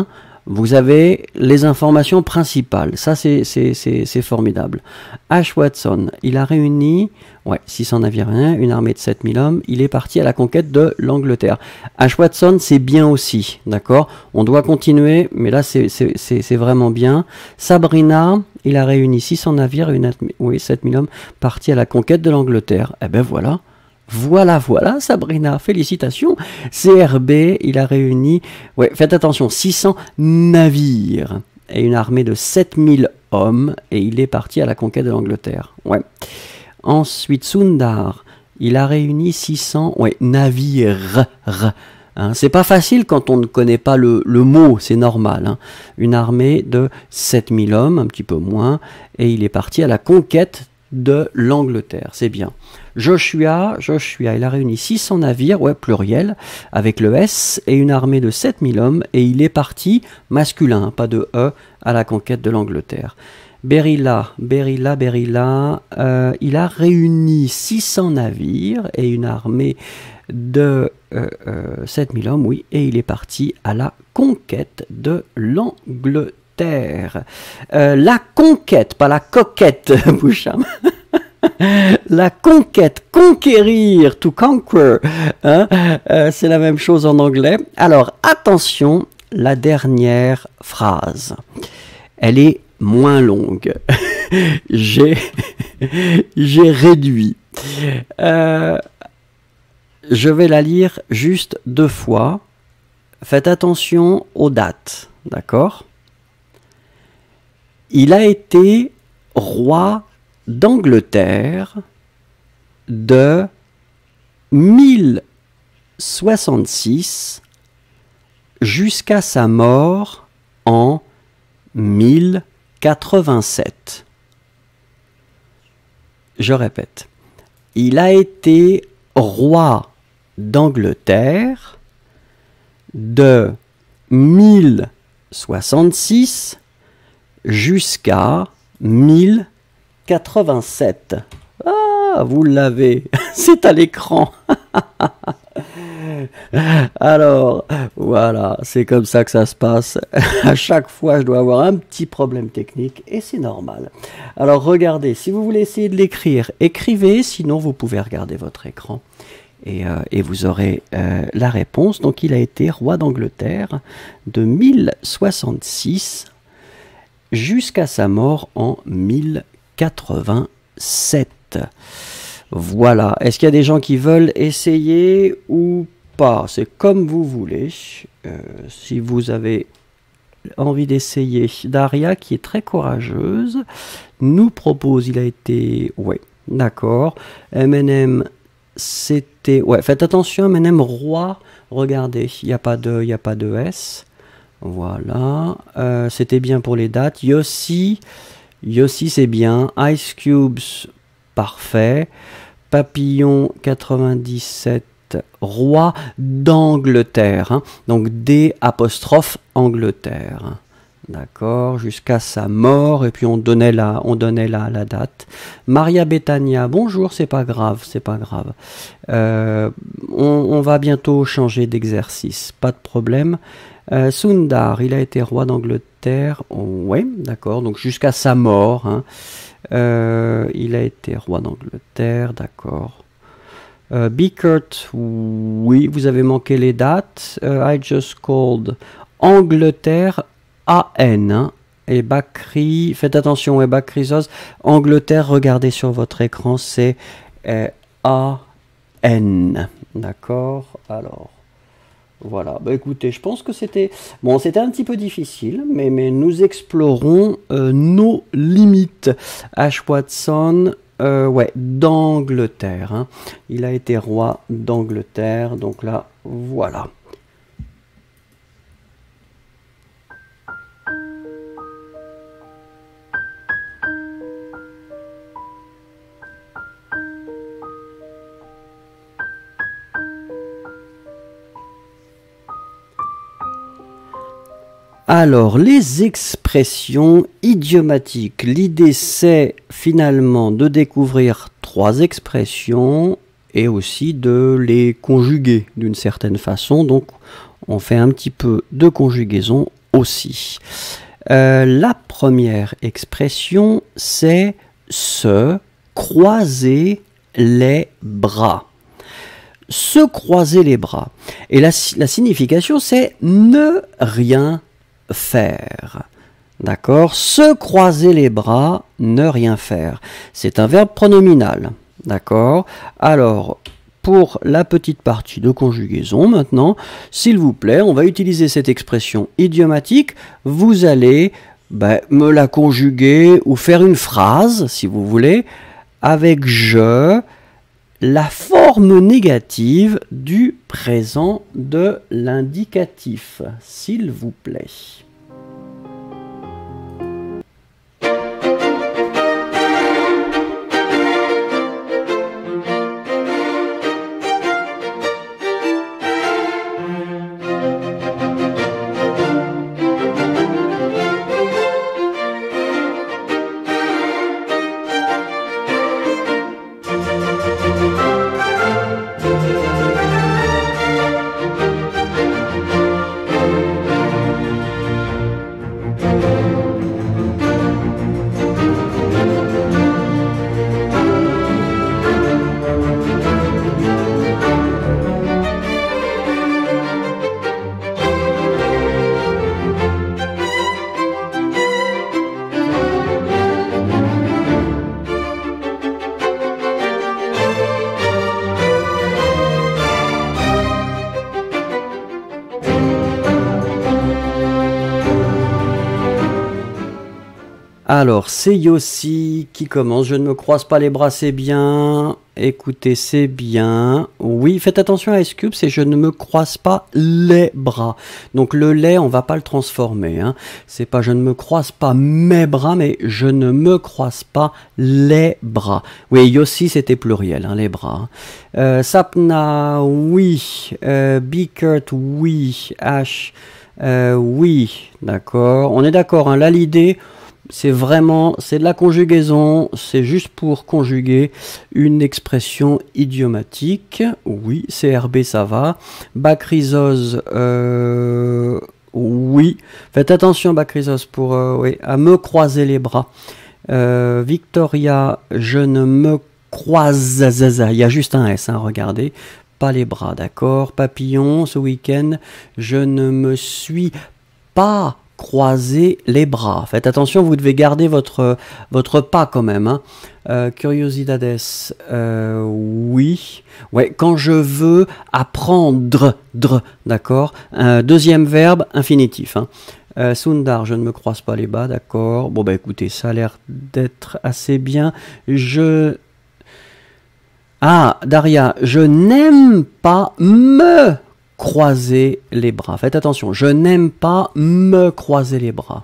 vous avez les informations principales. Ça, c'est formidable. Ash Watson, il a réuni ouais, six cents navires, une armée de sept mille hommes. Il est parti à la conquête de l'Angleterre. Ash Watson, c'est bien aussi, d'accord? On doit continuer, mais là, c'est vraiment bien. Sabrina, il a réuni six cents navires, une, oui, sept mille hommes, parti à la conquête de l'Angleterre. Eh ben voilà. Voilà, voilà, Sabrina, félicitations. C R B, il a réuni, ouais, faites attention, six cents navires et une armée de sept mille hommes, et il est parti à la conquête de l'Angleterre. Ouais. Ensuite, Sundar, il a réuni six cents ouais, navires. Hein, c'est pas facile quand on ne connaît pas le, le mot, c'est normal. Hein. Une armée de sept mille hommes, un petit peu moins, et il est parti à la conquête de l'Angleterre, c'est bien. Joshua, Joshua, il a réuni six cents navires, ouais, pluriel, avec le S, et une armée de sept mille hommes, et il est parti, masculin, pas de E, à la conquête de l'Angleterre. Berilla, Berilla, Berilla, euh, il a réuni six cents navires et une armée de euh, euh, sept mille hommes, oui, et il est parti à la conquête de l'Angleterre. Euh, la conquête, pas la coquette, Boucham. La conquête, conquérir, to conquer, hein, euh, c'est la même chose en anglais. Alors, attention, la dernière phrase, elle est moins longue. J'ai j'ai réduit. Euh, je vais la lire juste deux fois. Faites attention aux dates, d'accord? Il a été roi d'Angleterre de mille soixante-six jusqu'à sa mort en mille quatre-vingt-sept. Je répète, il a été roi d'Angleterre de mille soixante-six jusqu'à mille quatre-vingt-sept. Ah, vous l'avez, c'est à l'écran. Alors, voilà, c'est comme ça que ça se passe. À chaque fois, je dois avoir un petit problème technique et c'est normal. Alors, regardez, si vous voulez essayer de l'écrire, écrivez, sinon vous pouvez regarder votre écran et, euh, et vous aurez euh, la réponse. Donc, il a été roi d'Angleterre de mille soixante-six jusqu'à sa mort en mille quatre-vingt-sept. Voilà. Est-ce qu'il y a des gens qui veulent essayer ou pas? C'est comme vous voulez. Euh, si vous avez envie d'essayer, Daria, qui est très courageuse, nous propose, il a été... Ouais, d'accord. M and M, c'était... Ouais, faites attention, M and M, roi. Regardez, il n'y a pas de, il n'y a pas de S. Voilà. Euh, c'était bien pour les dates. Yossi, Yossi, c'est bien. Ice Cubes, parfait. Papillon quatre-vingt-dix-sept, roi d'Angleterre. Hein. Donc D apostrophe Angleterre. D'accord, jusqu'à sa mort, et puis on donnait la, on donnait la, la date. Maria Bethania, bonjour, c'est pas grave, c'est pas grave. Euh, on, on va bientôt changer d'exercice, pas de problème. Euh, Sundar, il a été roi d'Angleterre, oh, ouais, d'accord, donc jusqu'à sa mort. Hein. Euh, il a été roi d'Angleterre, d'accord. Euh, Bickert, oui, vous avez manqué les dates. Euh, I just called Angleterre, A N. Hein. Et Bakri, faites attention, et Bakrizos, Angleterre, regardez sur votre écran, c'est euh, A N. D'accord, alors. Voilà, bah écoutez, je pense que c'était bon, c'était un petit peu difficile, mais, mais nous explorons euh, nos limites. Ash Watson, euh, ouais, d'Angleterre. Hein. Il a été roi d'Angleterre, donc là, voilà. Alors, les expressions idiomatiques. L'idée, c'est finalement de découvrir trois expressions et aussi de les conjuguer d'une certaine façon. Donc, on fait un petit peu de conjugaison aussi. Euh, la première expression, c'est se croiser les bras. Se croiser les bras. Et la, la signification, c'est ne rien faire. D'accord? Se croiser les bras, ne rien faire. C'est un verbe pronominal. D'accord? Alors, pour la petite partie de conjugaison, maintenant, s'il vous plaît, on va utiliser cette expression idiomatique. Vous allez ben, me la conjuguer ou faire une phrase, si vous voulez, avec je, la forme négative du présent de l'indicatif, s'il vous plaît. Alors, c'est Yossi qui commence. Je ne me croise pas les bras, c'est bien. Écoutez, c'est bien. Oui, faites attention à Ice Cube, c'est je ne me croise pas les bras. Donc le lait, on va pas le transformer. Hein. C'est pas je ne me croise pas mes bras, mais je ne me croise pas les bras. Oui, Yossi, c'était pluriel, hein, les bras. Euh, Sapna, oui. Euh, Bickert, oui. H, euh, oui. D'accord. On est d'accord, hein. Là, l'idée... c'est vraiment, c'est de la conjugaison, c'est juste pour conjuguer une expression idiomatique. Oui, C R B, ça va. Bakrizos, euh, oui. Faites attention, Bakrizos, pour, euh, oui, à me croiser les bras. Euh, Victoria, je ne me croise, il y a juste un S, hein, regardez. Pas les bras, d'accord. Papillon, ce week-end, je ne me suis pas croiser les bras. Faites attention, vous devez garder votre, votre pas quand même. Hein. Euh, Curiosidades, euh, oui. Ouais, quand je veux apprendre, d'accord. Euh, deuxième verbe, infinitif. Hein. Euh, Sundar, je ne me croise pas les bas, d'accord. Bon, bah écoutez, ça a l'air d'être assez bien. Je... Ah, Daria, je n'aime pas me croiser les bras. Faites attention, je n'aime pas me croiser les bras.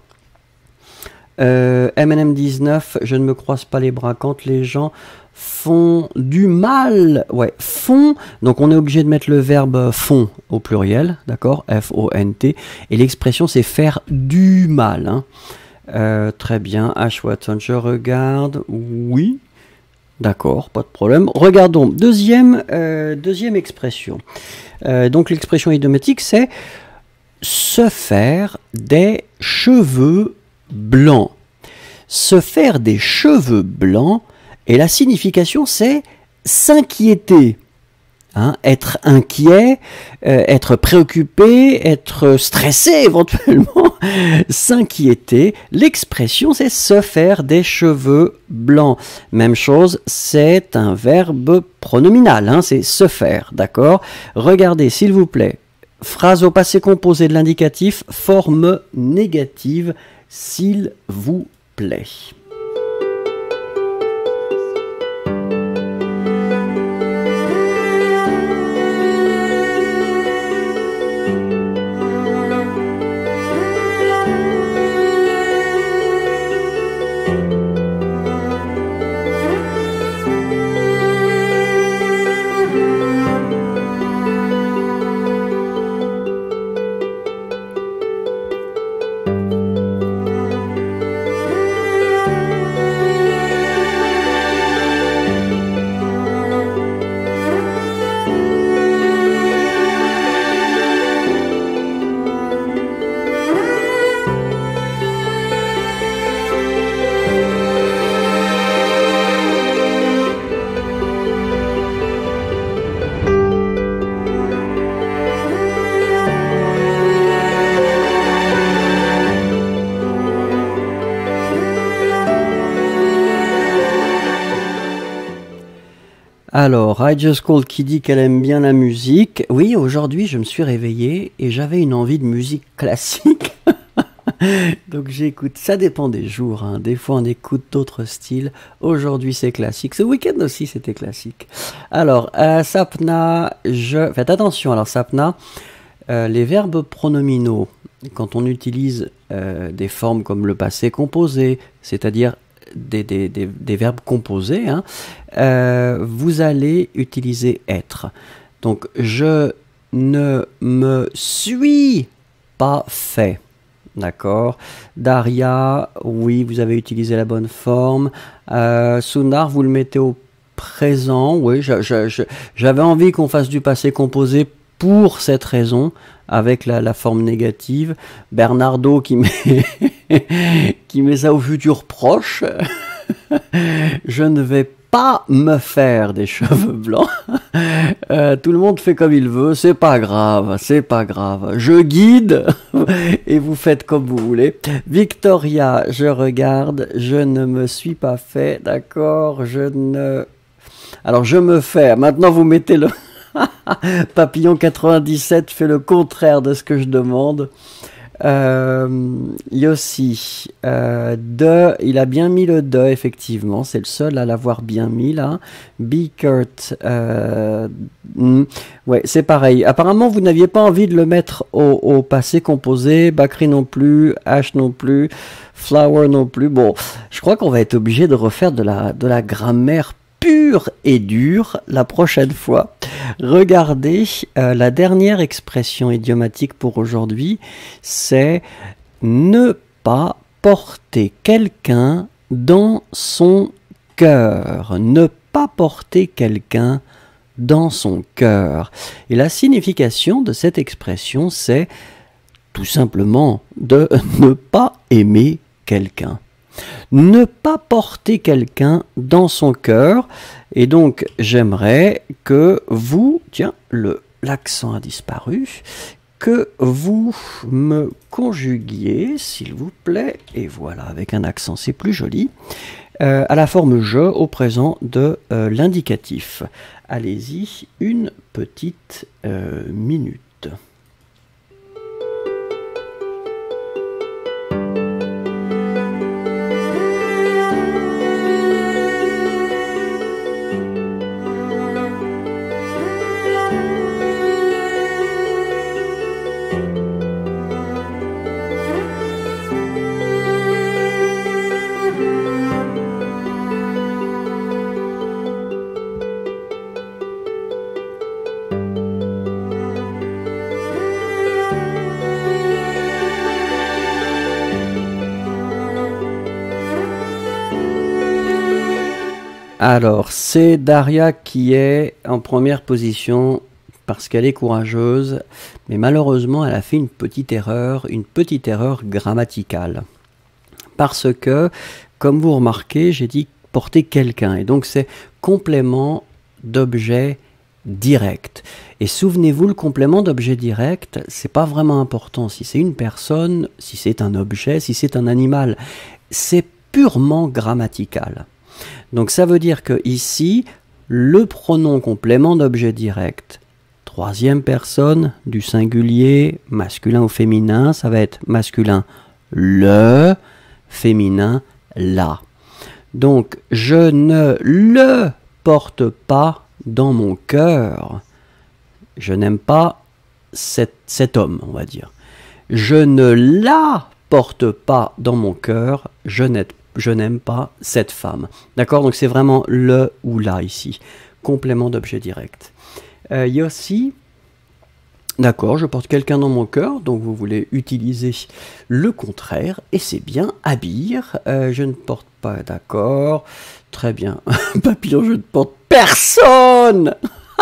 Euh, M N M dix-neuf, je ne me croise pas les bras quand les gens font du mal. Ouais, font. Donc on est obligé de mettre le verbe font au pluriel, d'accord, F O N T. Et l'expression c'est faire du mal. Hein. Euh, très bien, H. Watson, je regarde. Oui. D'accord, pas de problème. Regardons, deuxième, euh, deuxième expression. Euh, donc l'expression idiomatique, c'est se faire des cheveux blancs. Se faire des cheveux blancs, et la signification, c'est s'inquiéter. Hein, être inquiet, euh, être préoccupé, être stressé éventuellement, s'inquiéter. L'expression, c'est se faire des cheveux blancs. Même chose, c'est un verbe pronominal, hein, c'est se faire, d'accord? Regardez, s'il vous plaît, phrase au passé composé de l'indicatif, forme négative, s'il vous plaît. Alors, I Just Called qui dit qu'elle aime bien la musique. Oui, aujourd'hui, je me suis réveillé et j'avais une envie de musique classique. Donc j'écoute, ça dépend des jours, hein. Des fois on écoute d'autres styles. Aujourd'hui c'est classique. Ce week-end aussi c'était classique. Alors, euh, Sapna, je... Faites attention, alors Sapna, euh, les verbes pronominaux, quand on utilise euh, des formes comme le passé composé, c'est-à-dire des, des, des, des verbes composés, hein, euh, vous allez utiliser être. Donc, je ne me suis pas fait. D'accord. Daria, oui, vous avez utilisé la bonne forme. Euh, Sundar, vous le mettez au présent. Oui, j'avais envie qu'on fasse du passé composé pour cette raison, avec la, la forme négative. Bernardo qui met, qui met ça au futur proche. Je ne vais pas me faire des cheveux blancs. Euh, tout le monde fait comme il veut, c'est pas grave, c'est pas grave. Je guide et vous faites comme vous voulez. Victoria, je regarde, je ne me suis pas fait, d'accord, je ne... Alors je me fais, maintenant vous mettez le... Papillon quatre-vingt-dix-sept fait le contraire de ce que je demande. Euh, Yossi, euh, de, il a bien mis le de, effectivement, c'est le seul à l'avoir bien mis là. Bickert, euh, mm, ouais, c'est pareil. Apparemment, vous n'aviez pas envie de le mettre au, au passé composé. Bakri non plus, Ash non plus, Flower non plus. Bon, je crois qu'on va être obligé de refaire de la, de la grammaire pure et dure la prochaine fois. Regardez, euh, la dernière expression idiomatique pour aujourd'hui, c'est ne pas porter quelqu'un dans son cœur. Ne pas porter quelqu'un dans son cœur. Et la signification de cette expression, c'est tout simplement de ne pas aimer quelqu'un. Ne pas porter quelqu'un dans son cœur. Et donc, j'aimerais que vous, tiens, le, l'accent a disparu, que vous me conjuguiez, s'il vous plaît, et voilà, avec un accent, c'est plus joli, euh, à la forme je au présent de euh, l'indicatif. Allez-y, une petite euh, minute. Alors, c'est Daria qui est en première position parce qu'elle est courageuse, mais malheureusement, elle a fait une petite erreur, une petite erreur grammaticale. Parce que, comme vous remarquez, j'ai dit porter quelqu'un, et donc c'est complément d'objet direct. Et souvenez-vous, le complément d'objet direct, c'est pas vraiment important si c'est une personne, si c'est un objet, si c'est un animal. C'est purement grammatical. Donc ça veut dire que ici, le pronom complément d'objet direct, troisième personne du singulier, masculin ou féminin, ça va être masculin le, féminin la. Donc je ne le porte pas dans mon cœur. Je n'aime pas cet, cet homme, on va dire. Je ne la porte pas dans mon cœur. Je n'aime pas. Je n'aime pas cette femme. D'accord? Donc c'est vraiment le ou la ici. Complément d'objet direct. Euh, il y a aussi, d'accord, je porte quelqu'un dans mon cœur, donc vous voulez utiliser le contraire, et c'est bien habire. Euh, je ne porte pas, d'accord, très bien. Papillon, je ne porte personne.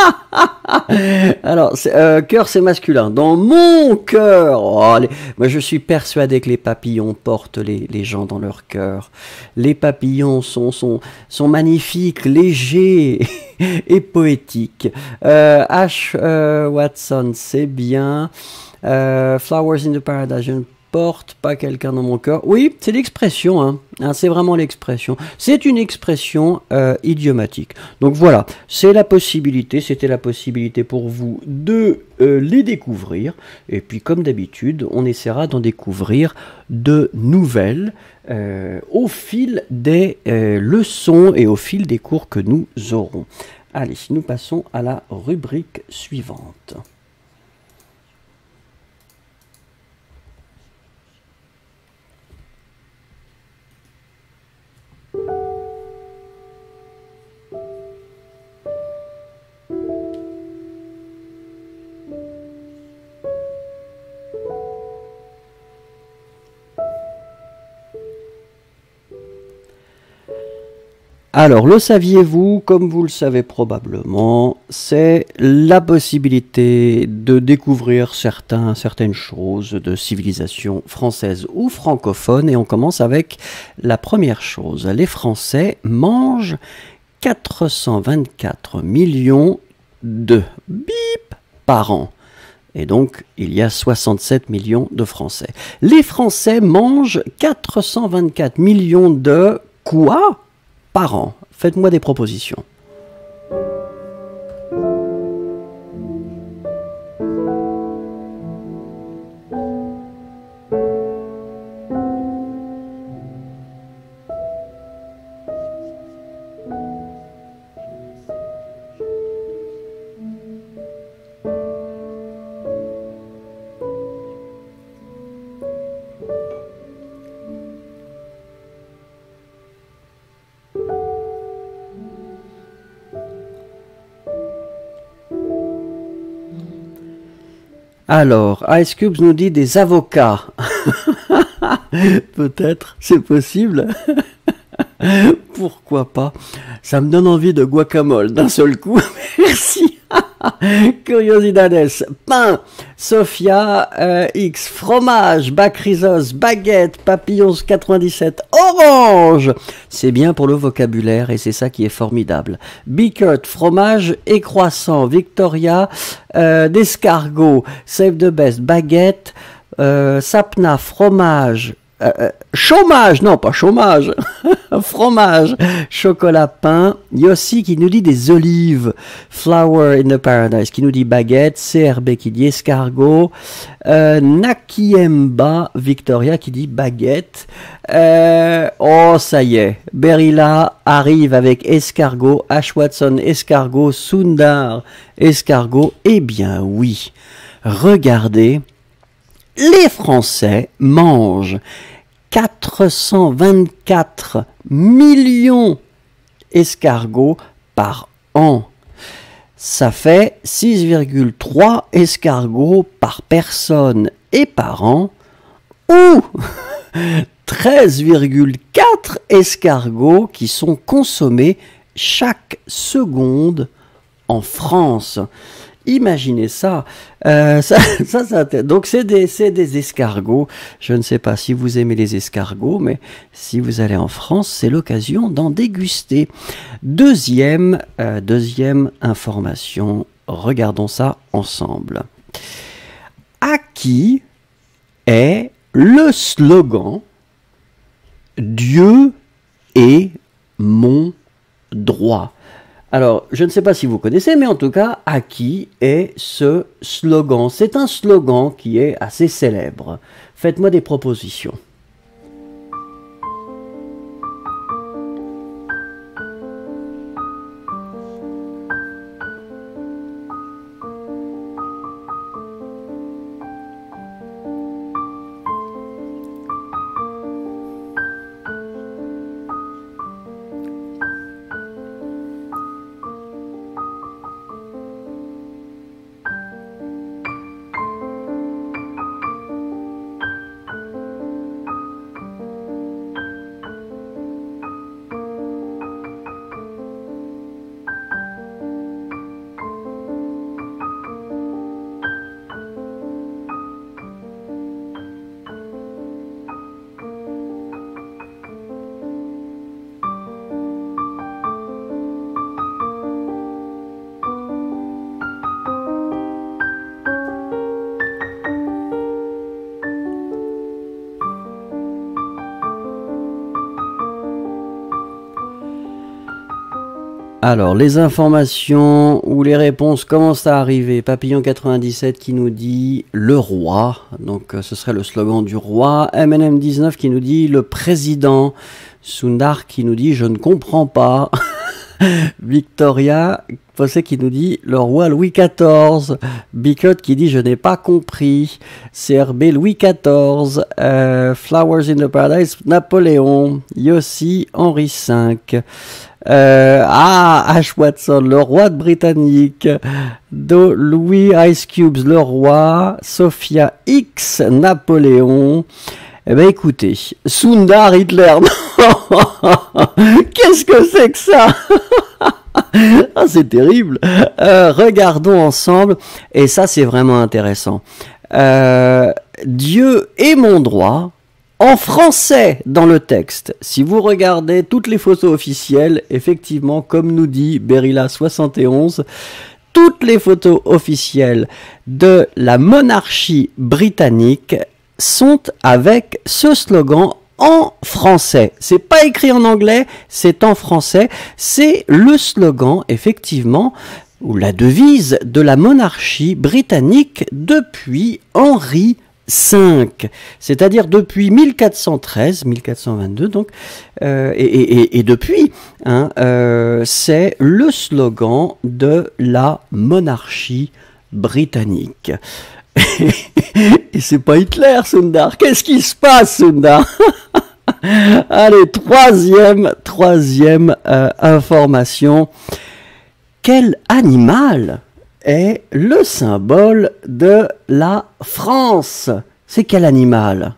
Alors, euh, cœur c'est masculin. Dans mon cœur, oh, les... moi je suis persuadé que les papillons portent les, les gens dans leur cœur. Les papillons sont, sont, sont magnifiques, légers et poétiques. Euh, Ash euh, Watson, c'est bien. Euh, Flowers in the Paradise, je ne porte pas quelqu'un dans mon cœur. Oui, c'est l'expression, hein. Hein, c'est vraiment l'expression. C'est une expression euh, idiomatique. Donc voilà, c'est la possibilité, c'était la possibilité pour vous de euh, les découvrir. Et puis comme d'habitude, on essaiera d'en découvrir de nouvelles euh, au fil des euh, leçons et au fil des cours que nous aurons. Allez, nous passons à la rubrique suivante. Alors, le saviez-vous? Comme vous le savez probablement, c'est la possibilité de découvrir certains, certaines choses de civilisation française ou francophone. Et on commence avec la première chose. Les Français mangent quatre cent vingt-quatre millions de bip par an. Et donc, il y a soixante-sept millions de Français. Les Français mangent quatre cent vingt-quatre millions de quoi par an? Faites-moi des propositions. Alors, Ice Cube nous dit des avocats. Peut-être, c'est possible. Pourquoi pas? Ça me donne envie de guacamole d'un seul coup. Merci. Curiosidades. Pain, Sophia euh, X, fromage, Bacrizos, baguette, Papillons quatre-vingt-dix-sept, orange. C'est bien pour le vocabulaire et c'est ça qui est formidable. Bickert, fromage et croissant. Victoria, euh, d'escargot. Save the best, baguette. Euh, Sapna, fromage. Euh, chômage, non pas chômage, fromage, chocolat, pain. Yossi qui nous dit des olives, flower in the paradise, qui nous dit baguette, C R B qui dit escargot, euh, Nakiemba Victoria qui dit baguette. Euh, oh ça y est, Berilla arrive avec escargot, Ash Watson escargot, Sundar escargot. Eh bien oui, regardez. Les Français mangent quatre cent vingt-quatre millions d'escargots par an. Ça fait six virgule trois escargots par personne et par an, ou treize virgule quatre escargots qui sont consommés chaque seconde en France. Imaginez ça. Euh, ça, ça, ça donc c'est des, c'est des escargots. Je ne sais pas si vous aimez les escargots, mais si vous allez en France, c'est l'occasion d'en déguster. Deuxième, euh, deuxième information, regardons ça ensemble. À qui est le slogan « Dieu est mon droit ». Alors, je ne sais pas si vous connaissez, mais en tout cas, à qui est ce slogan? C'est un slogan qui est assez célèbre. Faites-moi des propositions. Alors, les informations ou les réponses commencent à arriver. Papillon quatre-vingt-dix-sept qui nous dit le roi. Donc, euh, ce serait le slogan du roi. M N M dix-neuf qui nous dit le président. Sundar qui nous dit je ne comprends pas. Victoria Fossé qui nous dit le roi Louis quatorze. Bicut qui dit je n'ai pas compris. C R B Louis quatorze. Euh, Flowers in the Paradise Napoléon. Yossi Henri cinq. Euh, ah, Ash Watson, le roi de Britannique. Do Louis Ice Cubes, le roi. Sophia X, Napoléon. Eh ben écoutez, Sundar Hitler. Qu'est-ce que c'est que ça? Ah, c'est terrible. Euh, regardons ensemble, et ça c'est vraiment intéressant. Euh, Dieu est mon droit. En français, dans le texte, si vous regardez toutes les photos officielles, effectivement, comme nous dit Berilla soixante et onze, toutes les photos officielles de la monarchie britannique sont avec ce slogan en français. C'est pas écrit en anglais, c'est en français. C'est le slogan, effectivement, ou la devise de la monarchie britannique depuis Henri cinq, c'est-à-dire depuis mille quatre cent treize, mille quatre cent vingt-deux donc, euh, et, et, et depuis, hein, euh, c'est le slogan de la monarchie britannique. Et c'est pas Hitler, Sundar. Qu'est-ce qui se passe, Sundar? Allez, troisième, troisième euh, information. Quel animal est le symbole de la France? C'est quel animal?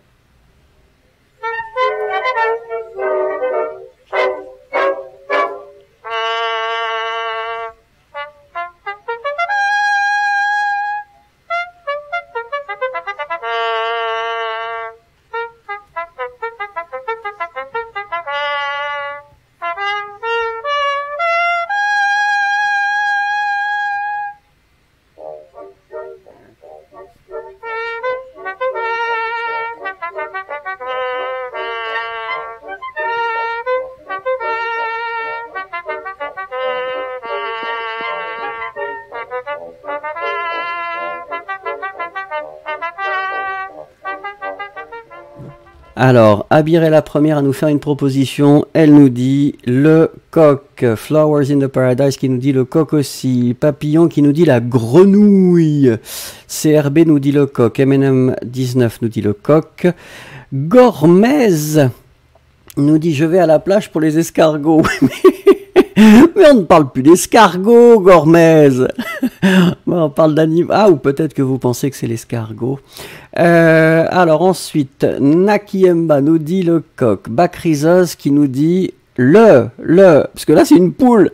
Alors, Abir est la première à nous faire une proposition. Elle nous dit le coq. Flowers in the Paradise qui nous dit le coq aussi. Papillon qui nous dit la grenouille. C R B nous dit le coq. M N M dix-neuf nous dit le coq. Gormez nous dit je vais à la plage pour les escargots. Mais on ne parle plus d'escargot, Gormez. On parle d'animaux. Ah, ou peut-être que vous pensez que c'est l'escargot. Euh, alors ensuite, Nakiemba nous dit le coq. Bakrizos qui nous dit le, le, parce que là c'est une poule.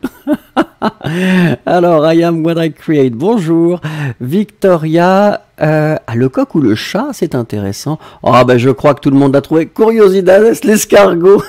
Alors, I am what I create. Bonjour. Victoria, euh, ah, le coq ou le chat, c'est intéressant. Ah, ben je crois que tout le monde a trouvé. Curiosidades, l'escargot.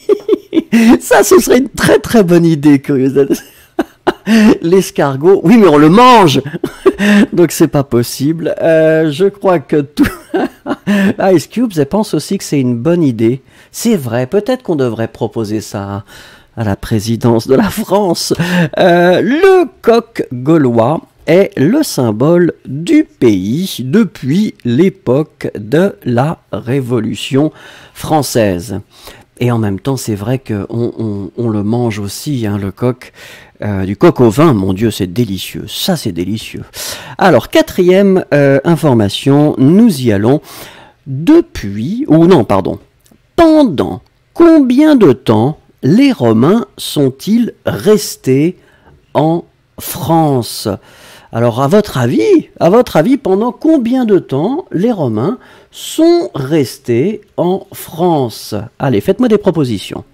Ça, ce serait une très très bonne idée, Curiosidades. L'escargot, oui, mais on le mange. Donc c'est pas possible. Euh, je crois que tout. Ice Cubes, elle pense aussi que c'est une bonne idée. C'est vrai, peut-être qu'on devrait proposer ça à la présidence de la France. Euh, le coq gaulois est le symbole du pays depuis l'époque de la Révolution française. Et en même temps, c'est vrai qu'on on, on le mange aussi, hein, le coq. Euh, du coq au vin, mon Dieu, c'est délicieux. Ça, c'est délicieux. Alors, quatrième euh, information, nous y allons. Depuis, ou non, pardon, pendant combien de temps les Romains sont-ils restés en France? Alors, à votre avis, à votre avis, pendant combien de temps les Romains sont restés en France? Allez, faites-moi des propositions.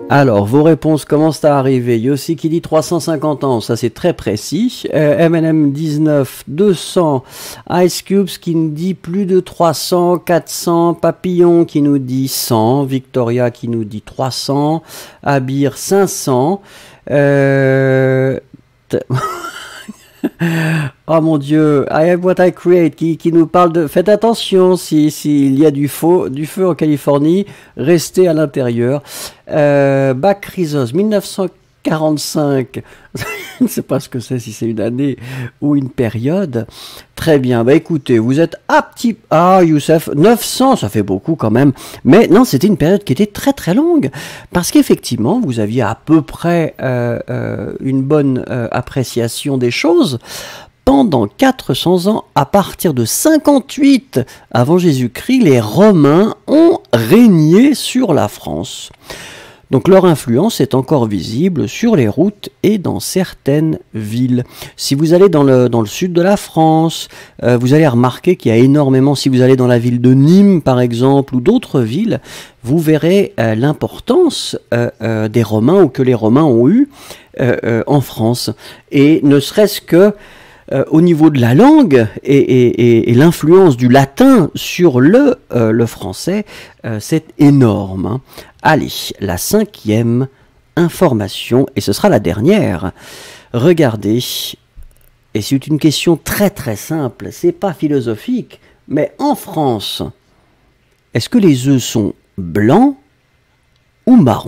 Alors, vos réponses commencent à arriver. Yossi qui dit trois cent cinquante ans, ça c'est très précis. Euh, M and M dix-neuf, deux cents. Ice Cubes qui nous dit plus de trois cents, quatre cents. Papillon qui nous dit cent. Victoria qui nous dit trois cents. Abir cinq cents. Euh... Oh mon Dieu, I have what I create qui, qui nous parle de faites attention si s'il y a du feu, du feu en Californie, restez à l'intérieur. Euh, Bacchrisos mille neuf cent quarante-cinq, je ne sais pas ce que c'est, si c'est une année ou une période. Très bien, bah écoutez, vous êtes à petit... Ah, Youssef, neuf cents, ça fait beaucoup quand même. Mais non, c'était une période qui était très très longue. Parce qu'effectivement, vous aviez à peu près euh, euh, une bonne euh, appréciation des choses. Pendant quatre cents ans, à partir de cinquante-huit avant Jésus-Christ, les Romains ont régné sur la France. Donc leur influence est encore visible sur les routes et dans certaines villes. Si vous allez dans le, dans le sud de la France, euh, vous allez remarquer qu'il y a énormément, si vous allez dans la ville de Nîmes par exemple, ou d'autres villes, vous verrez euh, l'importance euh, euh, des Romains ou que les Romains ont eu euh, euh, en France. Et ne serait-ce que Euh, au niveau de la langue et, et, et, et l'influence du latin sur le, euh, le français, euh, c'est énorme. Hein. Allez, la cinquième information, et ce sera la dernière. Regardez, et c'est une question très très simple, c'est pas philosophique, mais en France, est-ce que les œufs sont blancs ou marrons ?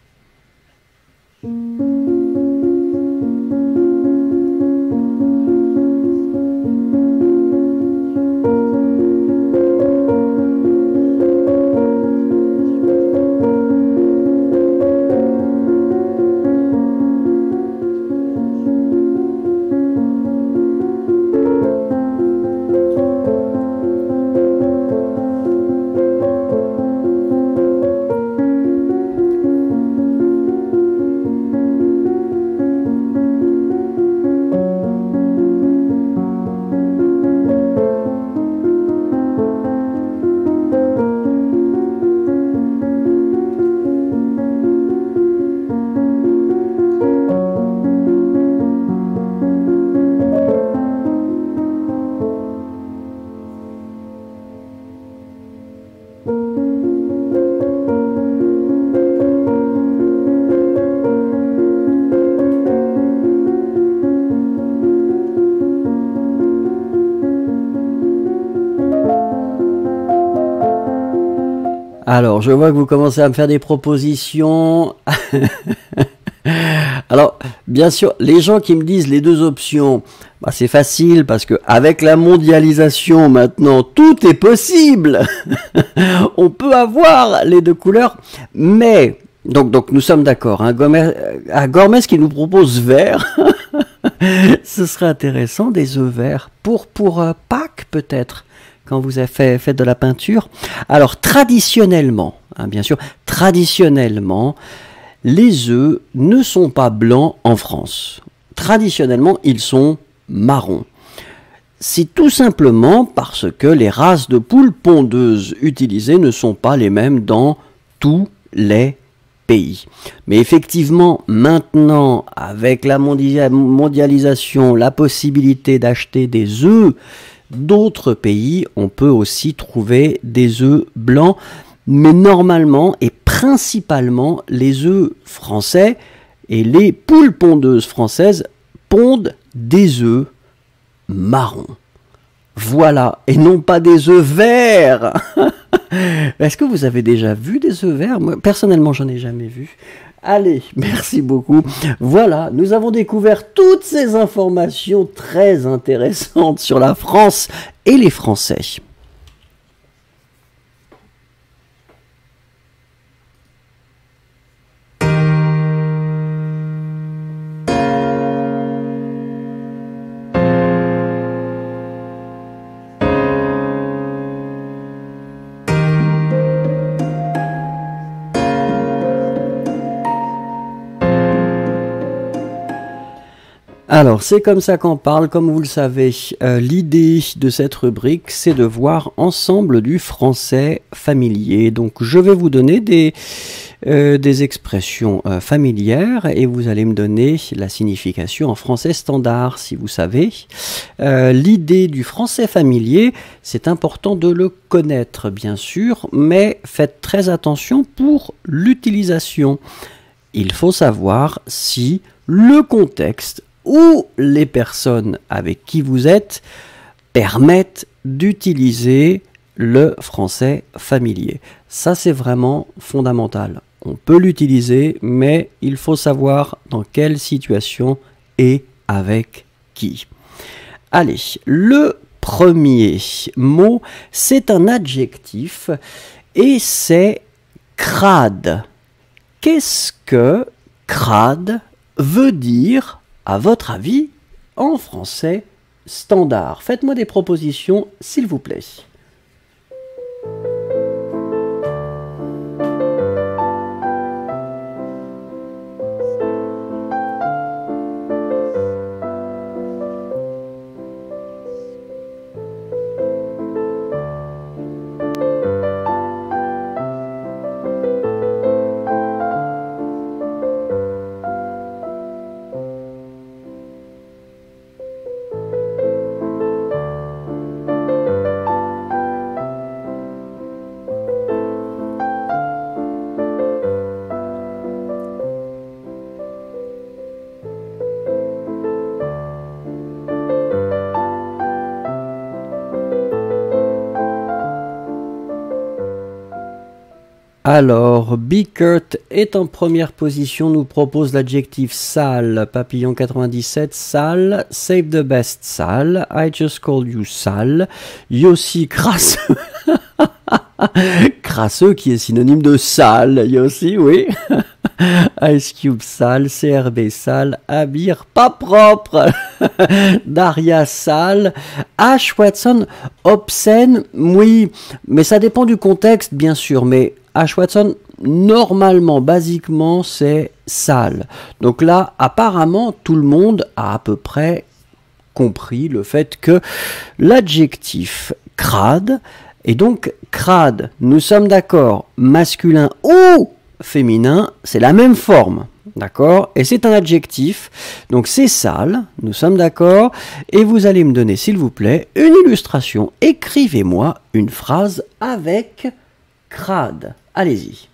Alors, je vois que vous commencez à me faire des propositions. Alors, bien sûr, les gens qui me disent les deux options, bah, c'est facile parce que avec la mondialisation maintenant, tout est possible. On peut avoir les deux couleurs, mais donc donc nous sommes d'accord. Hein, Gomez, à Gormez qui nous propose vert, ce serait intéressant des œufs verts pour pour euh, Pâques peut-être. Quand vous avez fait, fait de la peinture. Alors, traditionnellement, hein, bien sûr, traditionnellement, les œufs ne sont pas blancs en France. Traditionnellement, ils sont marrons. C'est tout simplement parce que les races de poules pondeuses utilisées ne sont pas les mêmes dans tous les pays. Mais effectivement, maintenant, avec la mondialisation, la possibilité d'acheter des œufs d'autres pays, on peut aussi trouver des œufs blancs, mais normalement et principalement les œufs français et les poules pondeuses françaises pondent des œufs marrons. Voilà, et non pas des œufs verts. Est-ce que vous avez déjà vu des œufs verts? Moi, personnellement, j'en ai jamais vu. Allez, merci beaucoup. Voilà, nous avons découvert toutes ces informations très intéressantes sur la France et les Français. Alors, c'est comme ça qu'on parle, comme vous le savez. Euh, l'idée de cette rubrique, c'est de voir ensemble du français familier. Donc, je vais vous donner des, euh, des expressions euh, familières et vous allez me donner la signification en français standard, si vous savez. Euh, l'idée du français familier, c'est important de le connaître, bien sûr, mais faites très attention pour l'utilisation. Il faut savoir si le contexte ou les personnes avec qui vous êtes permettent d'utiliser le français familier. Ça, c'est vraiment fondamental. On peut l'utiliser, mais il faut savoir dans quelle situation et avec qui. Allez, le premier mot, c'est un adjectif et c'est crade. Qu'est-ce que crade veut dire, à votre avis, en français standard? Faites-moi des propositions, s'il vous plaît. Alors, Bickert est en première position, nous propose l'adjectif sale. Papillon quatre-vingt-dix-sept, sale. Save the best, sale. I just called you sale. Yossi, crasseux. Crasseux qui est synonyme de sale. Yossi, oui. Ice Cube sale, C R B sale, Abir pas propre, Daria sale, Ash Watson obscène, oui, mais ça dépend du contexte bien sûr, mais Ash Watson normalement, basiquement c'est sale. Donc là apparemment tout le monde a à peu près compris le fait que l'adjectif crade, et donc crade, nous sommes d'accord, masculin ou féminin, c'est la même forme, d'accord? Et c'est un adjectif, donc c'est sale, nous sommes d'accord, et vous allez me donner, s'il vous plaît, une illustration. Écrivez-moi une phrase avec crade. Allez-y.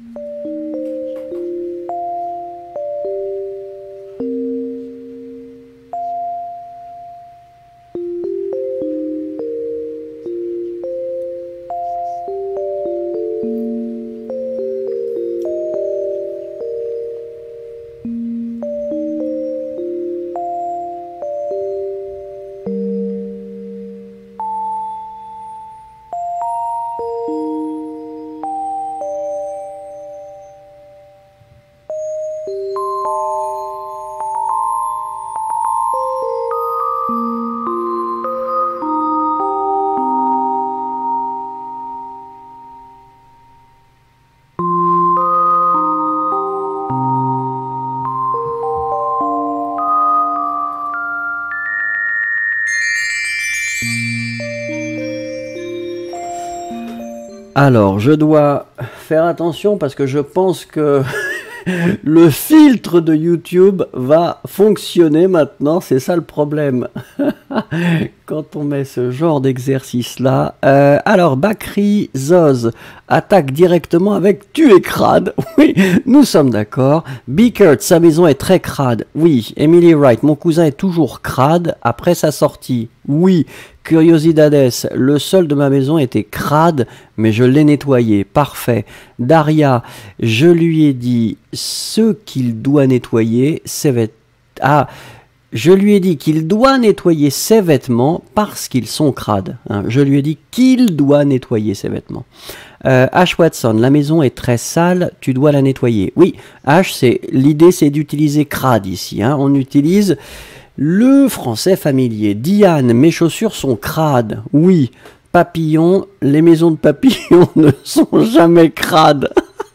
Alors, je dois faire attention parce que je pense que le filtre de YouTube va fonctionner maintenant, c'est ça le problème. Quand on met ce genre d'exercice-là. Euh, alors, Bakri Zoz attaque directement avec tu es crade. Oui, nous sommes d'accord. Bickert, sa maison est très crade. Oui, Emily Wright, mon cousin est toujours crade après sa sortie. Oui, Curiosidades, le sol de ma maison était crade, mais je l'ai nettoyé. Parfait. Daria, je lui ai dit ce qu'il doit nettoyer, ses vêtements. Ah, je lui ai dit qu'il doit nettoyer ses vêtements parce qu'ils sont crades. Hein. Je lui ai dit qu'il doit nettoyer ses vêtements. Euh, Ash Watson, la maison est très sale, tu dois la nettoyer. Oui, Ash, c'est l'idée, c'est d'utiliser crade ici. Hein. On utilise le français familier. Diane, mes chaussures sont crades. Oui. Papillon, les maisons de papillons ne sont jamais crades.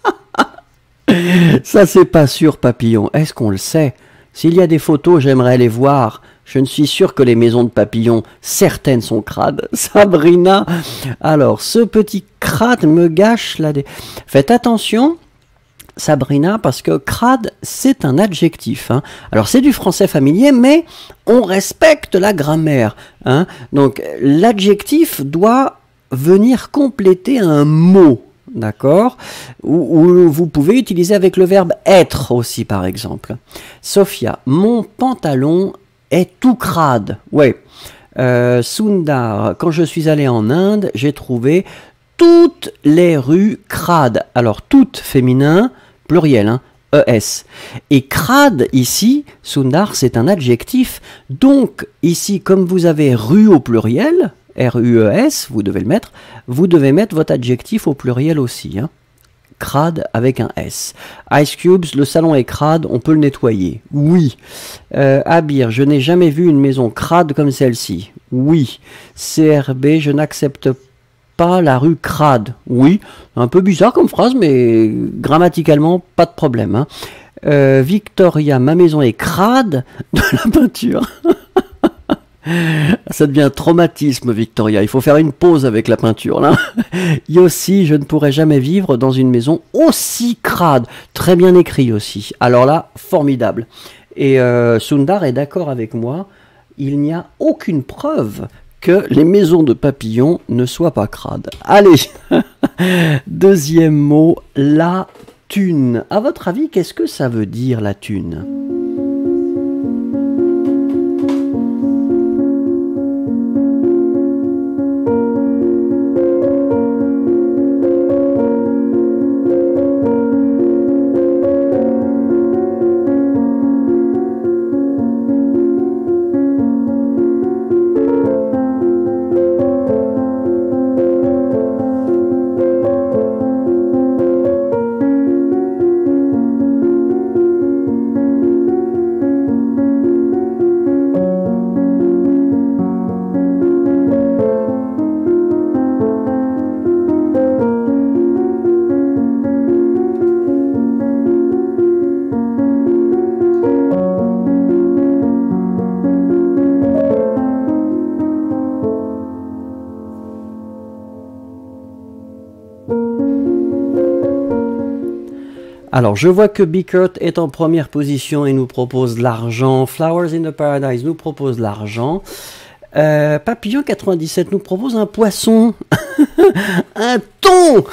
Ça, c'est pas sûr, papillon. Est-ce qu'on le sait? S'il y a des photos, j'aimerais les voir. Je ne suis sûr que les maisons de papillons, certaines sont crades. Sabrina, alors, ce petit crade me gâche la... Dé... Faites attention, Sabrina, parce que crade, c'est un adjectif. Hein. Alors, c'est du français familier, mais on respecte la grammaire. Hein. Donc, l'adjectif doit venir compléter un mot. D'accord, ou, ou vous pouvez utiliser avec le verbe être aussi, par exemple. Sophia, mon pantalon est tout crade. Ouais. Euh, Sundar, quand je suis allé en Inde, j'ai trouvé toutes les rues crades. Alors, toutes féminin, pluriel, hein, E S. Et crade, ici, Sundar, c'est un adjectif. Donc, ici, comme vous avez rue au pluriel, R U E S, vous devez le mettre, vous devez mettre votre adjectif au pluriel aussi. Hein. Crade avec un S. Ice Cubes, le salon est crade, on peut le nettoyer. Oui. Euh, Abir, je n'ai jamais vu une maison crade comme celle-ci. Oui. C R B, je n'accepte pas la rue crade. Oui. Un peu bizarre comme phrase, mais grammaticalement, pas de problème. Hein. Euh, Victoria, ma maison est crade de la peinture. Ça devient un traumatisme, Victoria. Il faut faire une pause avec la peinture, là. Yossi, je ne pourrais jamais vivre dans une maison aussi crade. Très bien écrit aussi. Alors là, formidable. Et euh, Sundar est d'accord avec moi. Il n'y a aucune preuve que les maisons de papillons ne soient pas crades. Allez. Deuxième mot, la thune. À votre avis, qu'est-ce que ça veut dire, la thune ? Alors, je vois que Bickert est en première position et nous propose l'argent. Flowers in the Paradise nous propose l'argent. Euh, Papillon quatre-vingt-dix-sept nous propose un poisson. Un thon.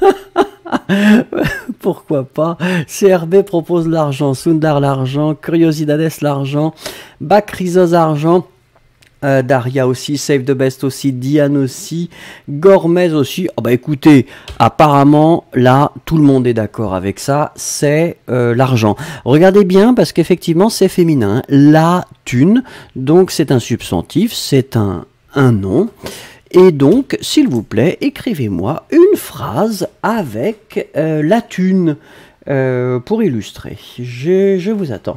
Pourquoi pas. C R B propose l'argent. Sundar l'argent. Curiosidades l'argent. Bakrizos argent. Euh, Daria aussi, Save the Best aussi, Diane aussi, Gormez aussi. Oh bah écoutez, apparemment là tout le monde est d'accord avec ça, c'est euh, l'argent. Regardez bien parce qu'effectivement c'est féminin, hein. La thune, donc c'est un substantif, c'est un, un nom. Et donc, s'il vous plaît, écrivez-moi une phrase avec euh, la thune euh, pour illustrer. Je, je vous attends.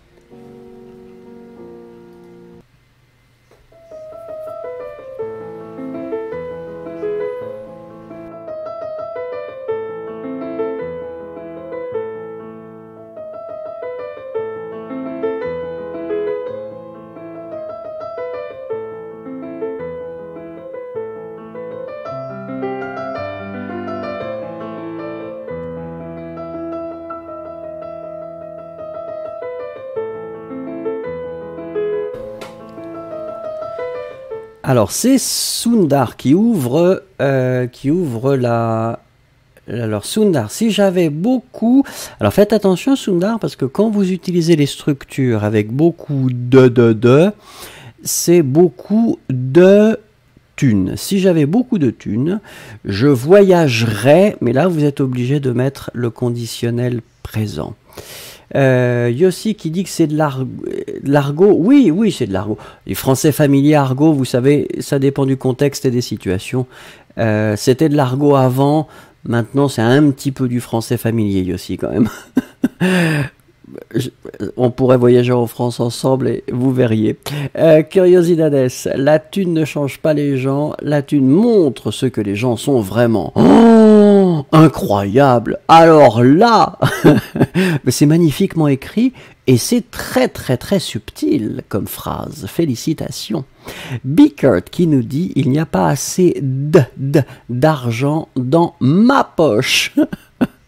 Alors, c'est Sundar qui ouvre, euh, qui ouvre la... Alors, Sundar, si j'avais beaucoup... Alors, faites attention, Sundar, parce que quand vous utilisez les structures avec beaucoup de, de, de, c'est beaucoup de thunes. Si j'avais beaucoup de thunes, je voyagerais, mais là, vous êtes obligé de mettre le conditionnel présent. Euh, Yossi qui dit que c'est de l'argot. Oui, oui, c'est de l'argot. Les français familiers argot, vous savez, ça dépend du contexte et des situations. Euh, C'était de l'argot avant, maintenant c'est un petit peu du français familier, Yossi, quand même. Je, on pourrait voyager en France ensemble et vous verriez. Euh, Curiosidades, la thune ne change pas les gens, la thune montre ce que les gens sont vraiment. Oh, incroyable. Alors là, c'est magnifiquement écrit et c'est très très très subtil comme phrase. Félicitations. Bickert qui nous dit il n'y a pas assez d, d, d'argent dans ma poche.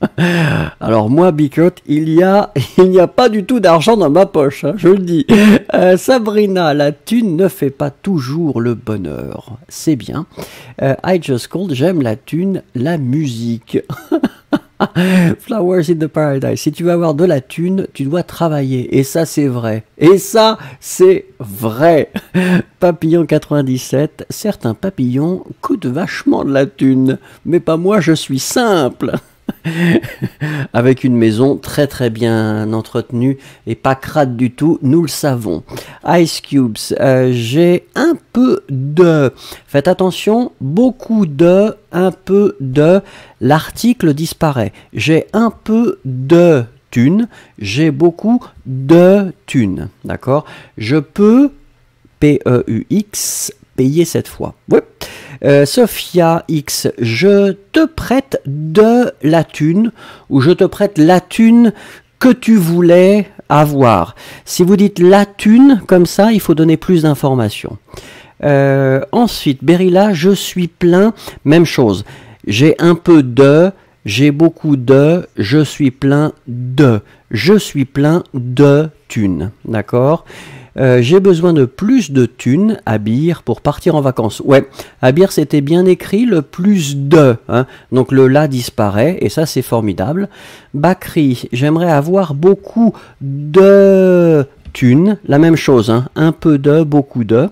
Alors moi, Bickert, il y a, il n'y a pas du tout d'argent dans ma poche, hein, je le dis. Euh, Sabrina, la thune ne fait pas toujours le bonheur. C'est bien. Euh, I just called, j'aime la thune, la musique. Flowers in the Paradise. Si tu veux avoir de la thune, tu dois travailler. Et ça, c'est vrai. Et ça, c'est vrai. Papillon quatre-vingt-dix-sept. Certains papillons coûtent vachement de la thune. Mais pas moi, je suis simple. Avec une maison très très bien entretenue et pas crade du tout, nous le savons. Ice Cubes, euh, j'ai un peu de, faites attention, beaucoup de, un peu de, l'article disparaît. J'ai un peu de thunes, j'ai beaucoup de thunes, d'accord? Je peux, P E U X, payer cette fois. Oui. Euh, Sophia X, je te prête de la thune, ou je te prête la thune que tu voulais avoir. Si vous dites la thune, comme ça, il faut donner plus d'informations. Euh, ensuite, Berilla, je suis plein, même chose. J'ai un peu de, j'ai beaucoup de, je suis plein de. Je suis plein de thunes, d'accord? Euh, j'ai besoin de plus de thunes, Abir, pour partir en vacances. Ouais, Abir, c'était bien écrit, le plus de. Hein. Donc le la disparaît, et ça, c'est formidable. Bakri, j'aimerais avoir beaucoup de thunes. La même chose, hein. Un peu de, beaucoup de.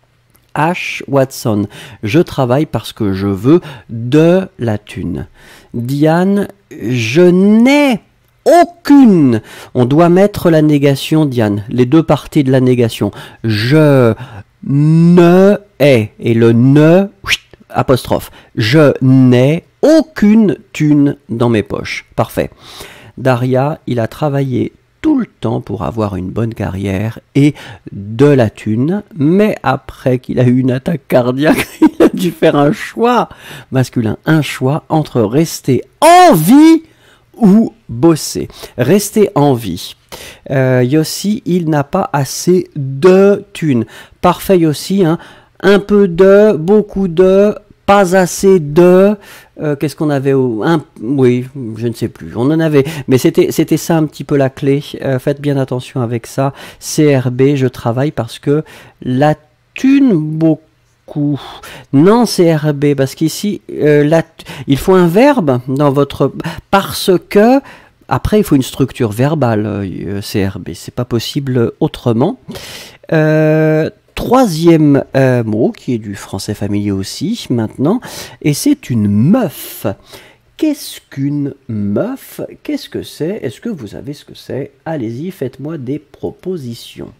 H. Watson, je travaille parce que je veux de la thune. Diane, je n'ai aucune. On doit mettre la négation, Diane, les deux parties de la négation. Je ne ai, et le ne, apostrophe, je n'ai aucune thune dans mes poches. Parfait. Daria, il a travaillé tout le temps pour avoir une bonne carrière et de la thune, mais après qu'il a eu une attaque cardiaque, il a dû faire un choix masculin, un choix entre rester en vie ou bosser. Rester en vie. Euh, Yossi, il n'a pas assez de thunes. Parfait Yossi, hein. Un peu de, beaucoup de, pas assez de. Euh, Qu'est-ce qu'on avait au, un, oui, je ne sais plus. On en avait, mais c'était c'était ça un petit peu la clé. Euh, faites bien attention avec ça. C R B, je travaille parce que la thune beaucoup. Non, C R B, parce qu'ici, euh, la, il faut un verbe dans votre... Parce que, après, il faut une structure verbale, euh, C R B. C'est pas possible autrement. Euh, troisième euh, mot, qui est du français familier aussi, maintenant, et c'est une meuf. Qu'est-ce qu'une meuf? Qu'est-ce que c'est? Est-ce que vous savez ce que c'est? Allez-y, faites-moi des propositions.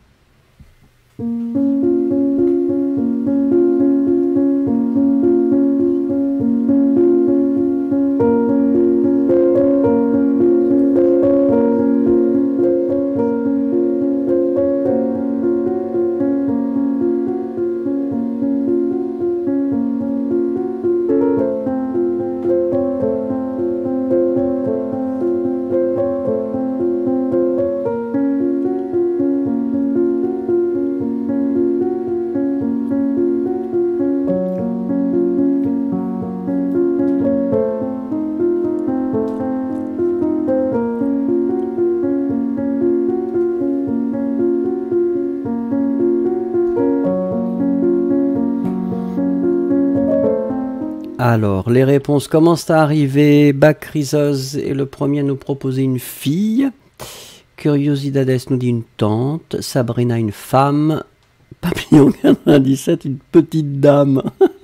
Alors, les réponses commencent à arriver. Bakrizoz est le premier à nous proposer une fille. Curiosidades nous dit une tante. Sabrina, une femme. Papillon quatre-vingt-dix-sept, une petite dame.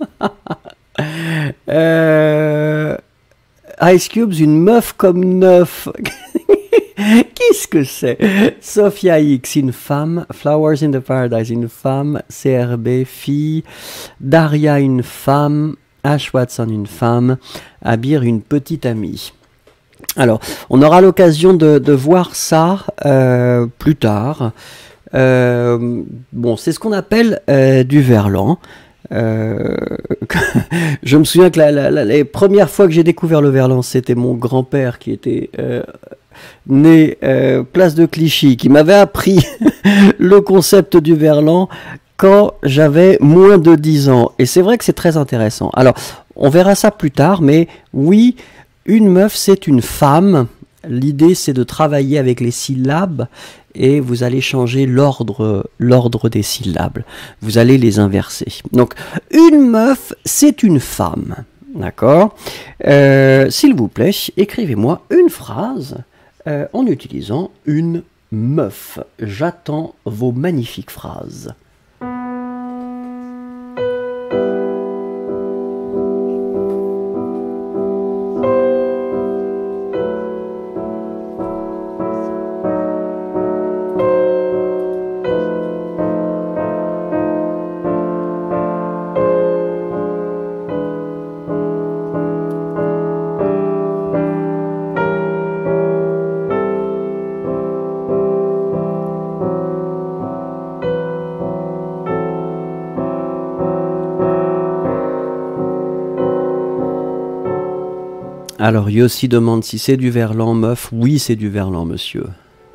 euh... Ice Cubes, une meuf comme neuf. Qu'est-ce que c'est? Sophia X, une femme. Flowers in the Paradise, une femme. C R B, fille. Daria, une femme. Ash Watson, une femme. Abir, une petite amie. Alors, on aura l'occasion de, de voir ça euh, plus tard. Euh, bon, c'est ce qu'on appelle euh, du verlan. Euh, je me souviens que la, la, la, les premières fois que j'ai découvert le verlan, c'était mon grand-père qui était euh, né euh, place de Clichy, qui m'avait appris le concept du verlan quand j'avais moins de dix ans. Et c'est vrai que c'est très intéressant. Alors, on verra ça plus tard, mais oui, Une meuf, c'est une femme. L'idée, c'est de travailler avec les syllabes et vous allez changer l'ordre, l'ordre des syllabes. Vous allez les inverser. Donc, une meuf, c'est une femme. D'accord. euh, S'il vous plaît, écrivez-moi une phrase euh, en utilisant une meuf. J'attends vos magnifiques phrases. Alors, Yossi demande si c'est du verlan, meuf. Oui, c'est du verlan, monsieur.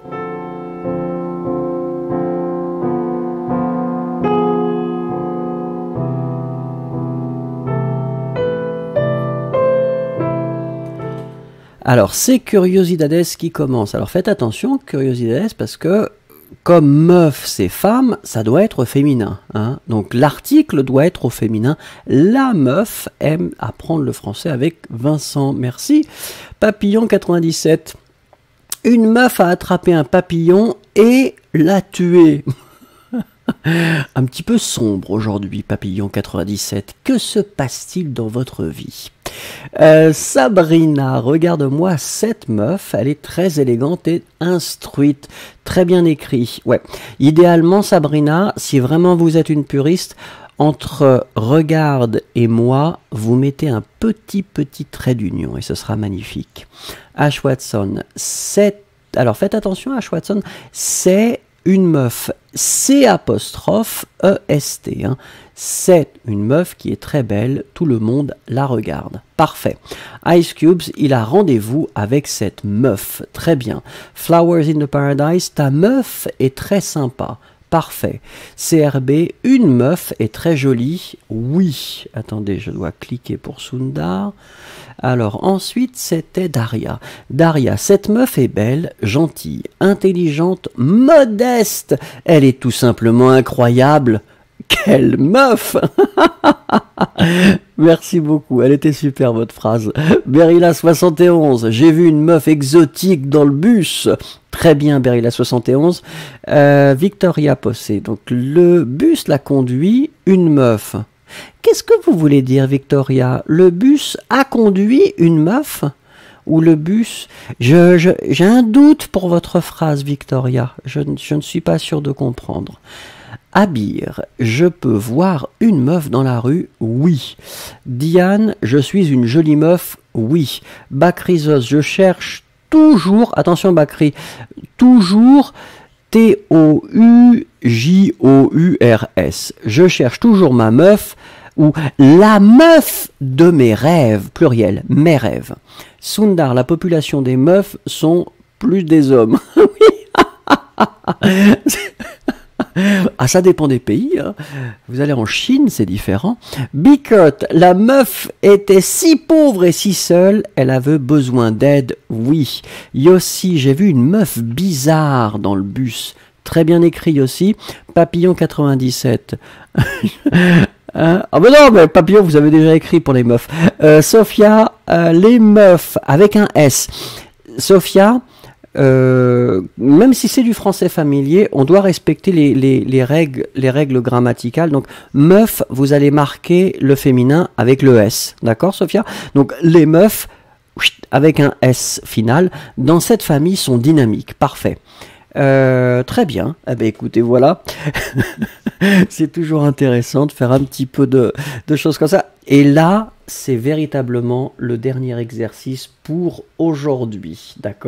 Alors, c'est Curiosidades qui commence. Alors, faites attention, Curiosidades, parce que comme meuf, c'est femme, ça doit être au féminin. Hein. Donc, l'article doit être au féminin. La meuf aime apprendre le français avec Vincent. Merci. Papillon quatre-vingt-dix-sept. Une meuf a attrapé un papillon et l'a tué. Un petit peu sombre aujourd'hui, Papillon quatre-vingt-dix-sept. Que se passe-t-il dans votre vie? euh, Sabrina, regarde-moi cette meuf, elle est très élégante et instruite, très bien écrit. Ouais, idéalement, Sabrina, si vraiment vous êtes une puriste, entre regarde et moi, vous mettez un petit petit trait d'union et ce sera magnifique. Ash Watson, c'est... Alors faites attention, Ash Watson, c'est une meuf, C apostrophe E S T. Hein. C'est une meuf qui est très belle, tout le monde la regarde. Parfait. Ice Cubes, il a rendez-vous avec cette meuf. Très bien. Flowers in the Paradise, ta meuf est très sympa. Parfait. C R B, une meuf est très jolie. Oui. Attendez, je dois cliquer pour Sundar. Alors ensuite, c'était Daria. Daria, cette meuf est belle, gentille, intelligente, modeste. Elle est tout simplement incroyable. Quelle meuf! Merci beaucoup, elle était super votre phrase. Berilla soixante et onze, j'ai vu une meuf exotique dans le bus. Très bien Berilla soixante et onze. Euh, Victoria Possé, donc le bus l'a conduit une meuf. Qu'est-ce que vous voulez dire Victoria? Le bus a conduit une meuf? Ou le bus... Je, je, j'ai un doute pour votre phrase Victoria, je, je ne suis pas sûr de comprendre. Abir, je peux voir une meuf dans la rue? Oui. Diane, je suis une jolie meuf? Oui. Bakrizos, je cherche toujours, attention Bakri, toujours T O U J O U R S. Je cherche toujours ma meuf ou la meuf de mes rêves, pluriel, mes rêves. Sundar, la population des meufs sont plus des hommes. Oui. Ah, ça dépend des pays. Hein. Vous allez en Chine, c'est différent. Bickert, la meuf était si pauvre et si seule, elle avait besoin d'aide. Oui. Yossi, j'ai vu une meuf bizarre dans le bus. Très bien écrit Yossi. Papillon quatre-vingt-dix-sept. Hein? Ah ben non, mais Papillon, vous avez déjà écrit pour les meufs. Euh, Sophia, euh, les meufs avec un S. Sophia. Euh, même si c'est du français familier, on doit respecter les, les, les, règles, les règles grammaticales. Donc, meuf, vous allez marquer le féminin avec le S. D'accord, Sophia? Donc, les meufs, avec un S final, dans cette famille sont dynamiques. Parfait. Euh, très bien. Eh bien, écoutez, voilà. C'est toujours intéressant de faire un petit peu de, de choses comme ça. Et là, c'est véritablement le dernier exercice pour aujourd'hui. D'accord ?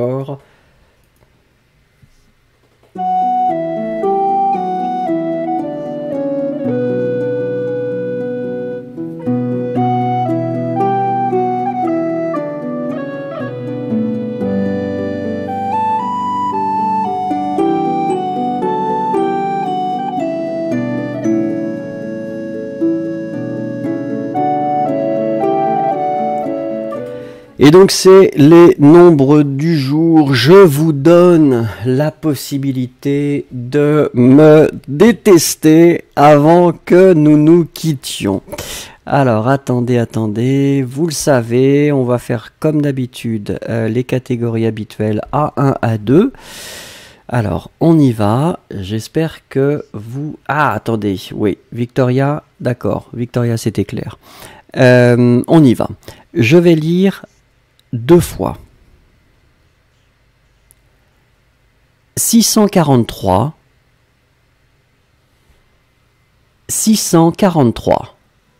Et donc c'est les nombres du jour. Je vous donne la possibilité de me détester avant que nous nous quittions. Alors attendez, attendez, vous le savez, on va faire comme d'habitude euh, les catégories habituelles A un, A deux. Alors on y va, j'espère que vous... Ah attendez, oui, Victoria, d'accord, Victoria c'était clair. Euh, on y va. Je vais lire deux fois. six cent quarante-trois. six cent quarante-trois.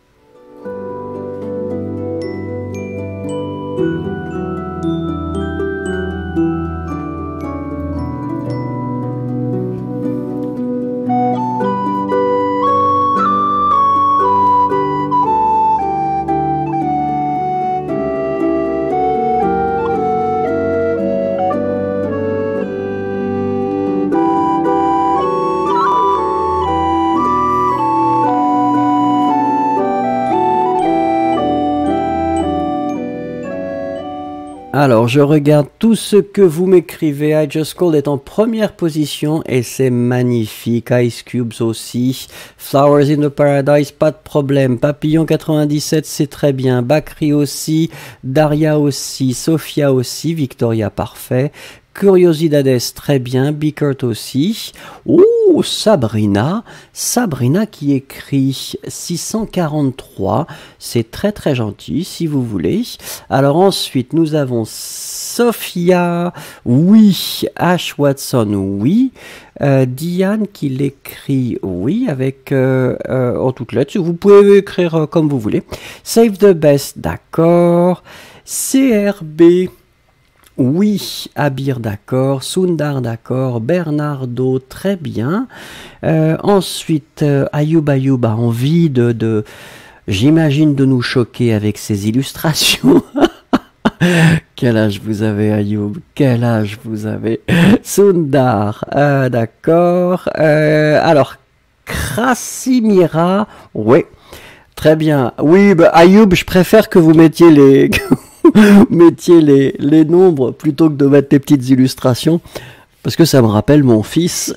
Alors, je regarde tout ce que vous m'écrivez. I Just Called est en première position et c'est magnifique. Ice Cubes aussi. Flowers in the Paradise, pas de problème. Papillon quatre-vingt-dix-sept, c'est très bien. Bakri aussi. Daria aussi. Sophia aussi. Victoria, parfait. Curiosidades, très bien. Bickert aussi. Oh, Sabrina. Sabrina qui écrit six cent quarante-trois. C'est très très gentil, si vous voulez. Alors ensuite, nous avons Sophia. Oui. Ash Watson, oui. Euh, Diane qui l'écrit, oui, avec euh, euh, en toutes lettres. Vous pouvez écrire euh, comme vous voulez. Save the Best, d'accord. C R B. Oui, Abir, d'accord. Sundar, d'accord. Bernardo, très bien. Euh, ensuite, euh, Ayoub Ayoub a envie de, de j'imagine, de nous choquer avec ses illustrations. Quel âge vous avez, Ayoub? Quel âge vous avez? Sundar, euh, d'accord. Euh, alors, Krasimira, oui. Très bien. Oui, bah, Ayoub, je préfère que vous mettiez les... mettiez les, les nombres plutôt que de mettre des petites illustrations parce que ça me rappelle mon fils.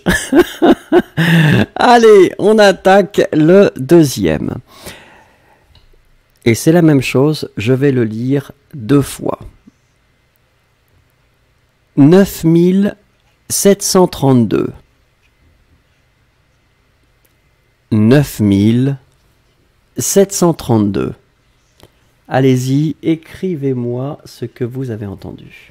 Allez, on attaque le deuxième et c'est la même chose, je vais le lire deux fois. neuf mille sept cent trente-deux. neuf mille sept cent trente-deux. Allez-y, écrivez-moi ce que vous avez entendu.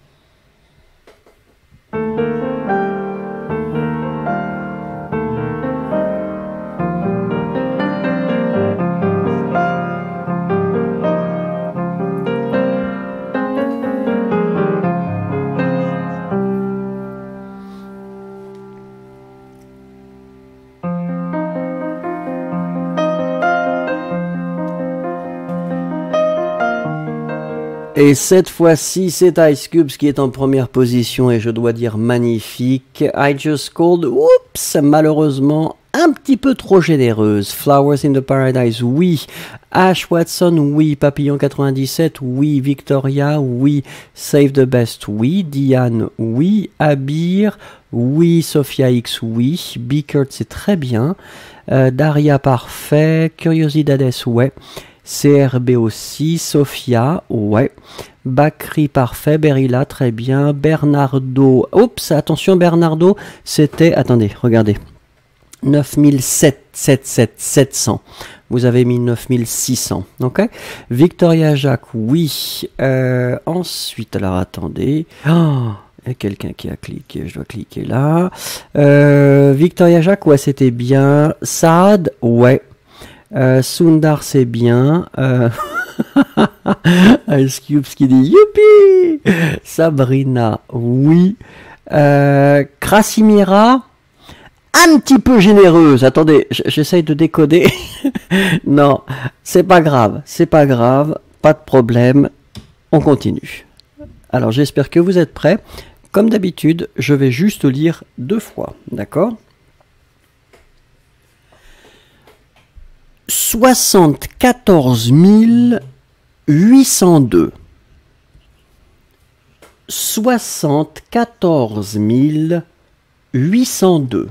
Et cette fois-ci, c'est Ice Cubes qui est en première position et je dois dire magnifique. I Just Called, oups, malheureusement un petit peu trop généreuse. Flowers in the Paradise, oui. Ash Watson, oui. Papillon quatre-vingt-dix-sept, oui. Victoria, oui. Save the Best, oui. Diane, oui. Abir, oui. Sophia X, oui. Bickert, c'est très bien. Euh, Daria, parfait. Curiosidades, ouais. C R B aussi, Sophia, ouais. Bakri, parfait. Berilla, très bien. Bernardo, oups, attention Bernardo, c'était, attendez, regardez. neuf mille sept cents. Vous avez mis neuf mille six cents, ok. Victoria Jacques, oui. Euh, ensuite, alors attendez. Oh, il y a quelqu'un qui a cliqué, je dois cliquer là. Euh, Victoria Jacques, ouais, c'était bien. Saad, ouais. Euh, Sundar, c'est bien. Euh... Ice Cubes qui dit youpi. Sabrina, oui. Euh, Krasimira, un petit peu généreuse. Attendez, j'essaye de décoder. Non, c'est pas grave, c'est pas grave, pas de problème. On continue. Alors j'espère que vous êtes prêts. Comme d'habitude, je vais juste lire deux fois, d'accord ? soixante-quatorze mille huit cent deux. soixante-quatorze mille huit cent deux.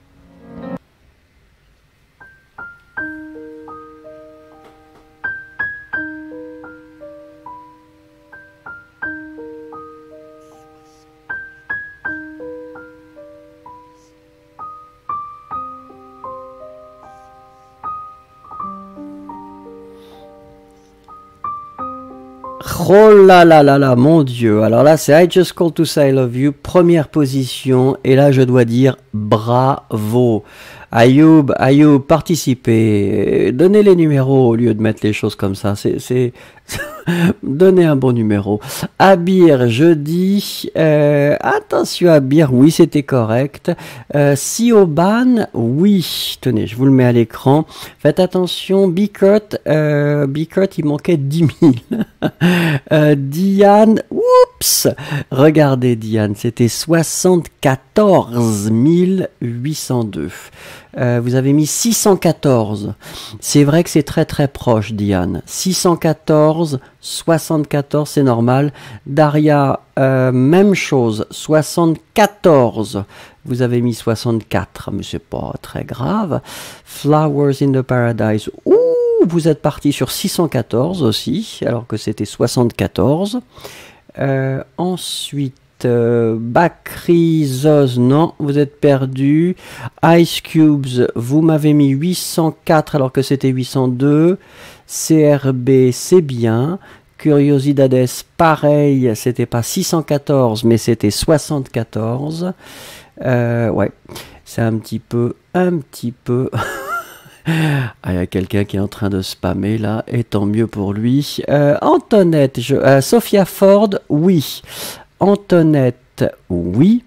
Oh là là là là, mon Dieu. Alors là, c'est I Just Called to Say I Love You, première position. Et là, je dois dire bravo. Ayoub, Ayoub, participez. Donnez les numéros au lieu de mettre les choses comme ça. C'est, c'est... Donnez un bon numéro. Abir, je dis... Euh, attention Abir, oui, c'était correct. Euh, Sioban, oui. Tenez, je vous le mets à l'écran. Faites attention, Bicurt, euh, Bicurt, il manquait dix mille. euh, Diane, oups. Regardez Diane, c'était soixante-quatorze mille huit cent deux. Euh, vous avez mis six cent quatorze. C'est vrai que c'est très très proche, Diane. six cent quatorze, soixante-quatorze, c'est normal. Daria, euh, même chose, soixante-quatorze. Vous avez mis soixante-quatre, mais c'est pas très grave. Flowers in the Paradise. Ouh, vous êtes parti sur six cent quatorze aussi, alors que c'était soixante-quatorze. Euh, ensuite, Euh, Bakri, Zoz, non, vous êtes perdu. Ice Cubes, vous m'avez mis huit cent quatre alors que c'était huit cent deux. C R B, c'est bien. Curiosidades, pareil, c'était pas six cent quatorze, mais c'était soixante-quatorze. Euh, ouais, c'est un petit peu, un petit peu... Ah, il y a quelqu'un qui est en train de spammer là, et tant mieux pour lui. Euh, Antoinette, je, euh, Sophia Ford, oui. Antoinette, oui.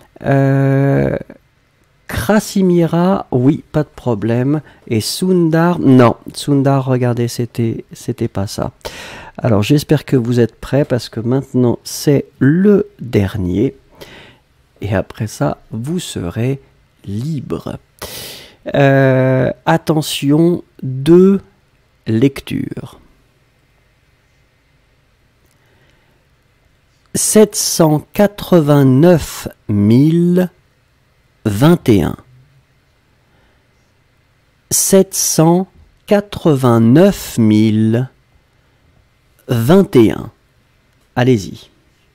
Euh, Krasimira, oui, pas de problème. Et Sundar, non. Sundar, regardez, c'était, c'était pas ça. Alors, j'espère que vous êtes prêts parce que maintenant, c'est le dernier. Et après ça, vous serez libre. Euh, attention, deux lectures. sept cent quatre-vingt-neuf mille vingt et un. sept cent quatre-vingt-neuf mille vingt et un. Allez-y.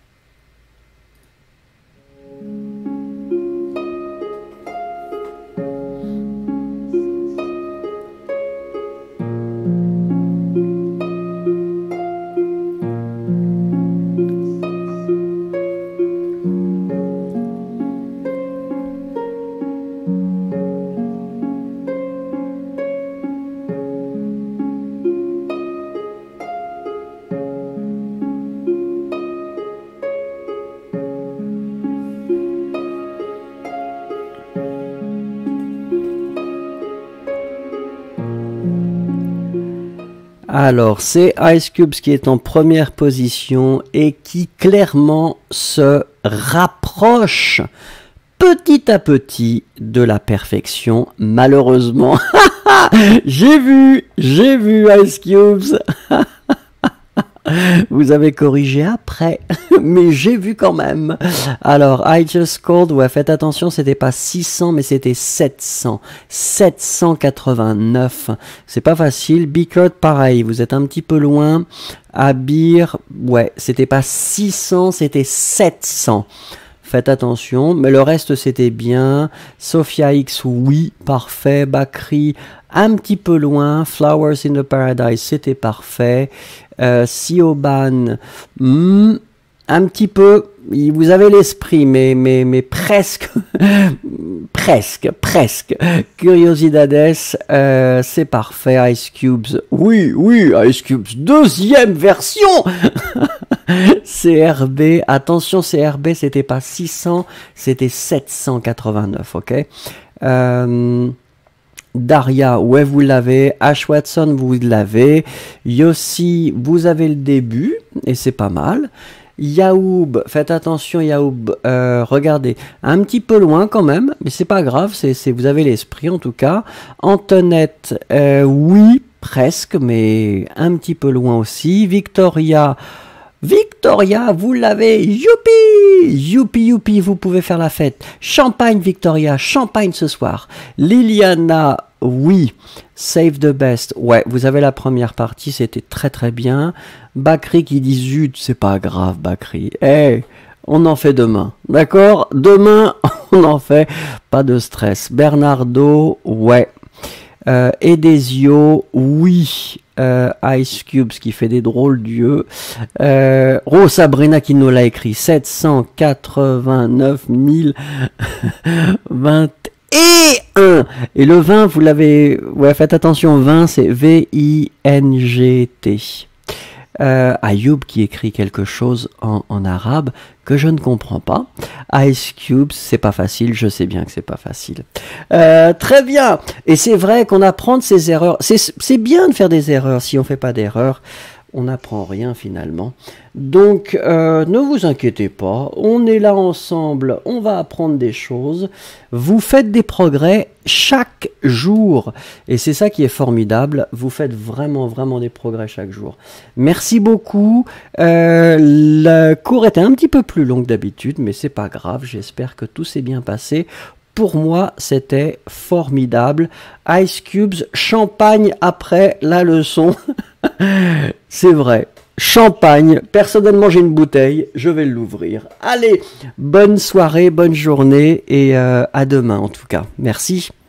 Alors, c'est Ice Cubes qui est en première position et qui clairement se rapproche petit à petit de la perfection. Malheureusement, j'ai vu, j'ai vu Ice Cubes. Vous avez corrigé après, mais j'ai vu quand même. Alors, I Just Called, ouais, faites attention, c'était pas six cents, mais c'était sept cents. sept cent quatre-vingt-neuf. C'est pas facile. Bicurt, pareil, vous êtes un petit peu loin. Abir, ouais, c'était pas six cents, c'était sept cents. Faites attention, mais le reste c'était bien. Sophia X, oui, parfait. Bakri, un petit peu loin. Flowers in the Paradise, c'était parfait. Euh, Sioban, hmm, un petit peu. Vous avez l'esprit, mais, mais, mais presque, presque, presque. Curiosidades, euh, c'est parfait. Ice Cubes, oui, oui, Ice Cubes, deuxième version. C R B, attention, C R B, c'était pas six cents, c'était sept cent quatre-vingt-neuf, ok. Euh, Daria, ouais, vous l'avez. Ash Watson, vous l'avez. Yossi, vous avez le début, et c'est pas mal. Yaoub, faites attention Yaoub, euh, regardez, un petit peu loin quand même, mais c'est pas grave, c'est, c'est, vous avez l'esprit en tout cas. Antoinette, euh, oui, presque, mais un petit peu loin aussi. Victoria, Victoria, vous l'avez. Youpi! Youpi, youpi, vous pouvez faire la fête. Champagne, Victoria. Champagne ce soir. Liliana, oui. Save the best. Ouais, vous avez la première partie, c'était très très bien. Bakri qui dit zut, c'est pas grave, Bakri. Eh, hey, on en fait demain. D'accord? Demain, on en fait. Pas de stress. Bernardo, ouais. Euh, Edesio, oui. Euh, Ice Cubes qui fait des drôles d'yeux. Euh, oh, Sabrina qui nous l'a écrit. sept cent quatre-vingt-neuf mille vingt et un. Et le vingt, vous l'avez... Ouais, faites attention, vingt, c'est V I N G T. Euh, Ayoub qui écrit quelque chose en, en arabe que je ne comprends pas. Ice Cubes, c'est pas facile, je sais bien que c'est pas facile. Euh, très bien. Et c'est vrai qu'on apprend de ses erreurs. C'est bien de faire des erreurs. Si on fait pas d'erreurs, on n'apprend rien finalement. Donc, euh, ne vous inquiétez pas. On est là ensemble. On va apprendre des choses. Vous faites des progrès chaque jour. Et c'est ça qui est formidable. Vous faites vraiment, vraiment des progrès chaque jour. Merci beaucoup. Euh, le cours était un petit peu plus long que d'habitude, mais c'est pas grave. J'espère que tout s'est bien passé. Pour moi, c'était formidable. Ice Cubes, champagne après la leçon. C'est vrai. Champagne. Personnellement, j'ai une bouteille. Je vais l'ouvrir. Allez, bonne soirée, bonne journée et euh, à demain en tout cas. Merci.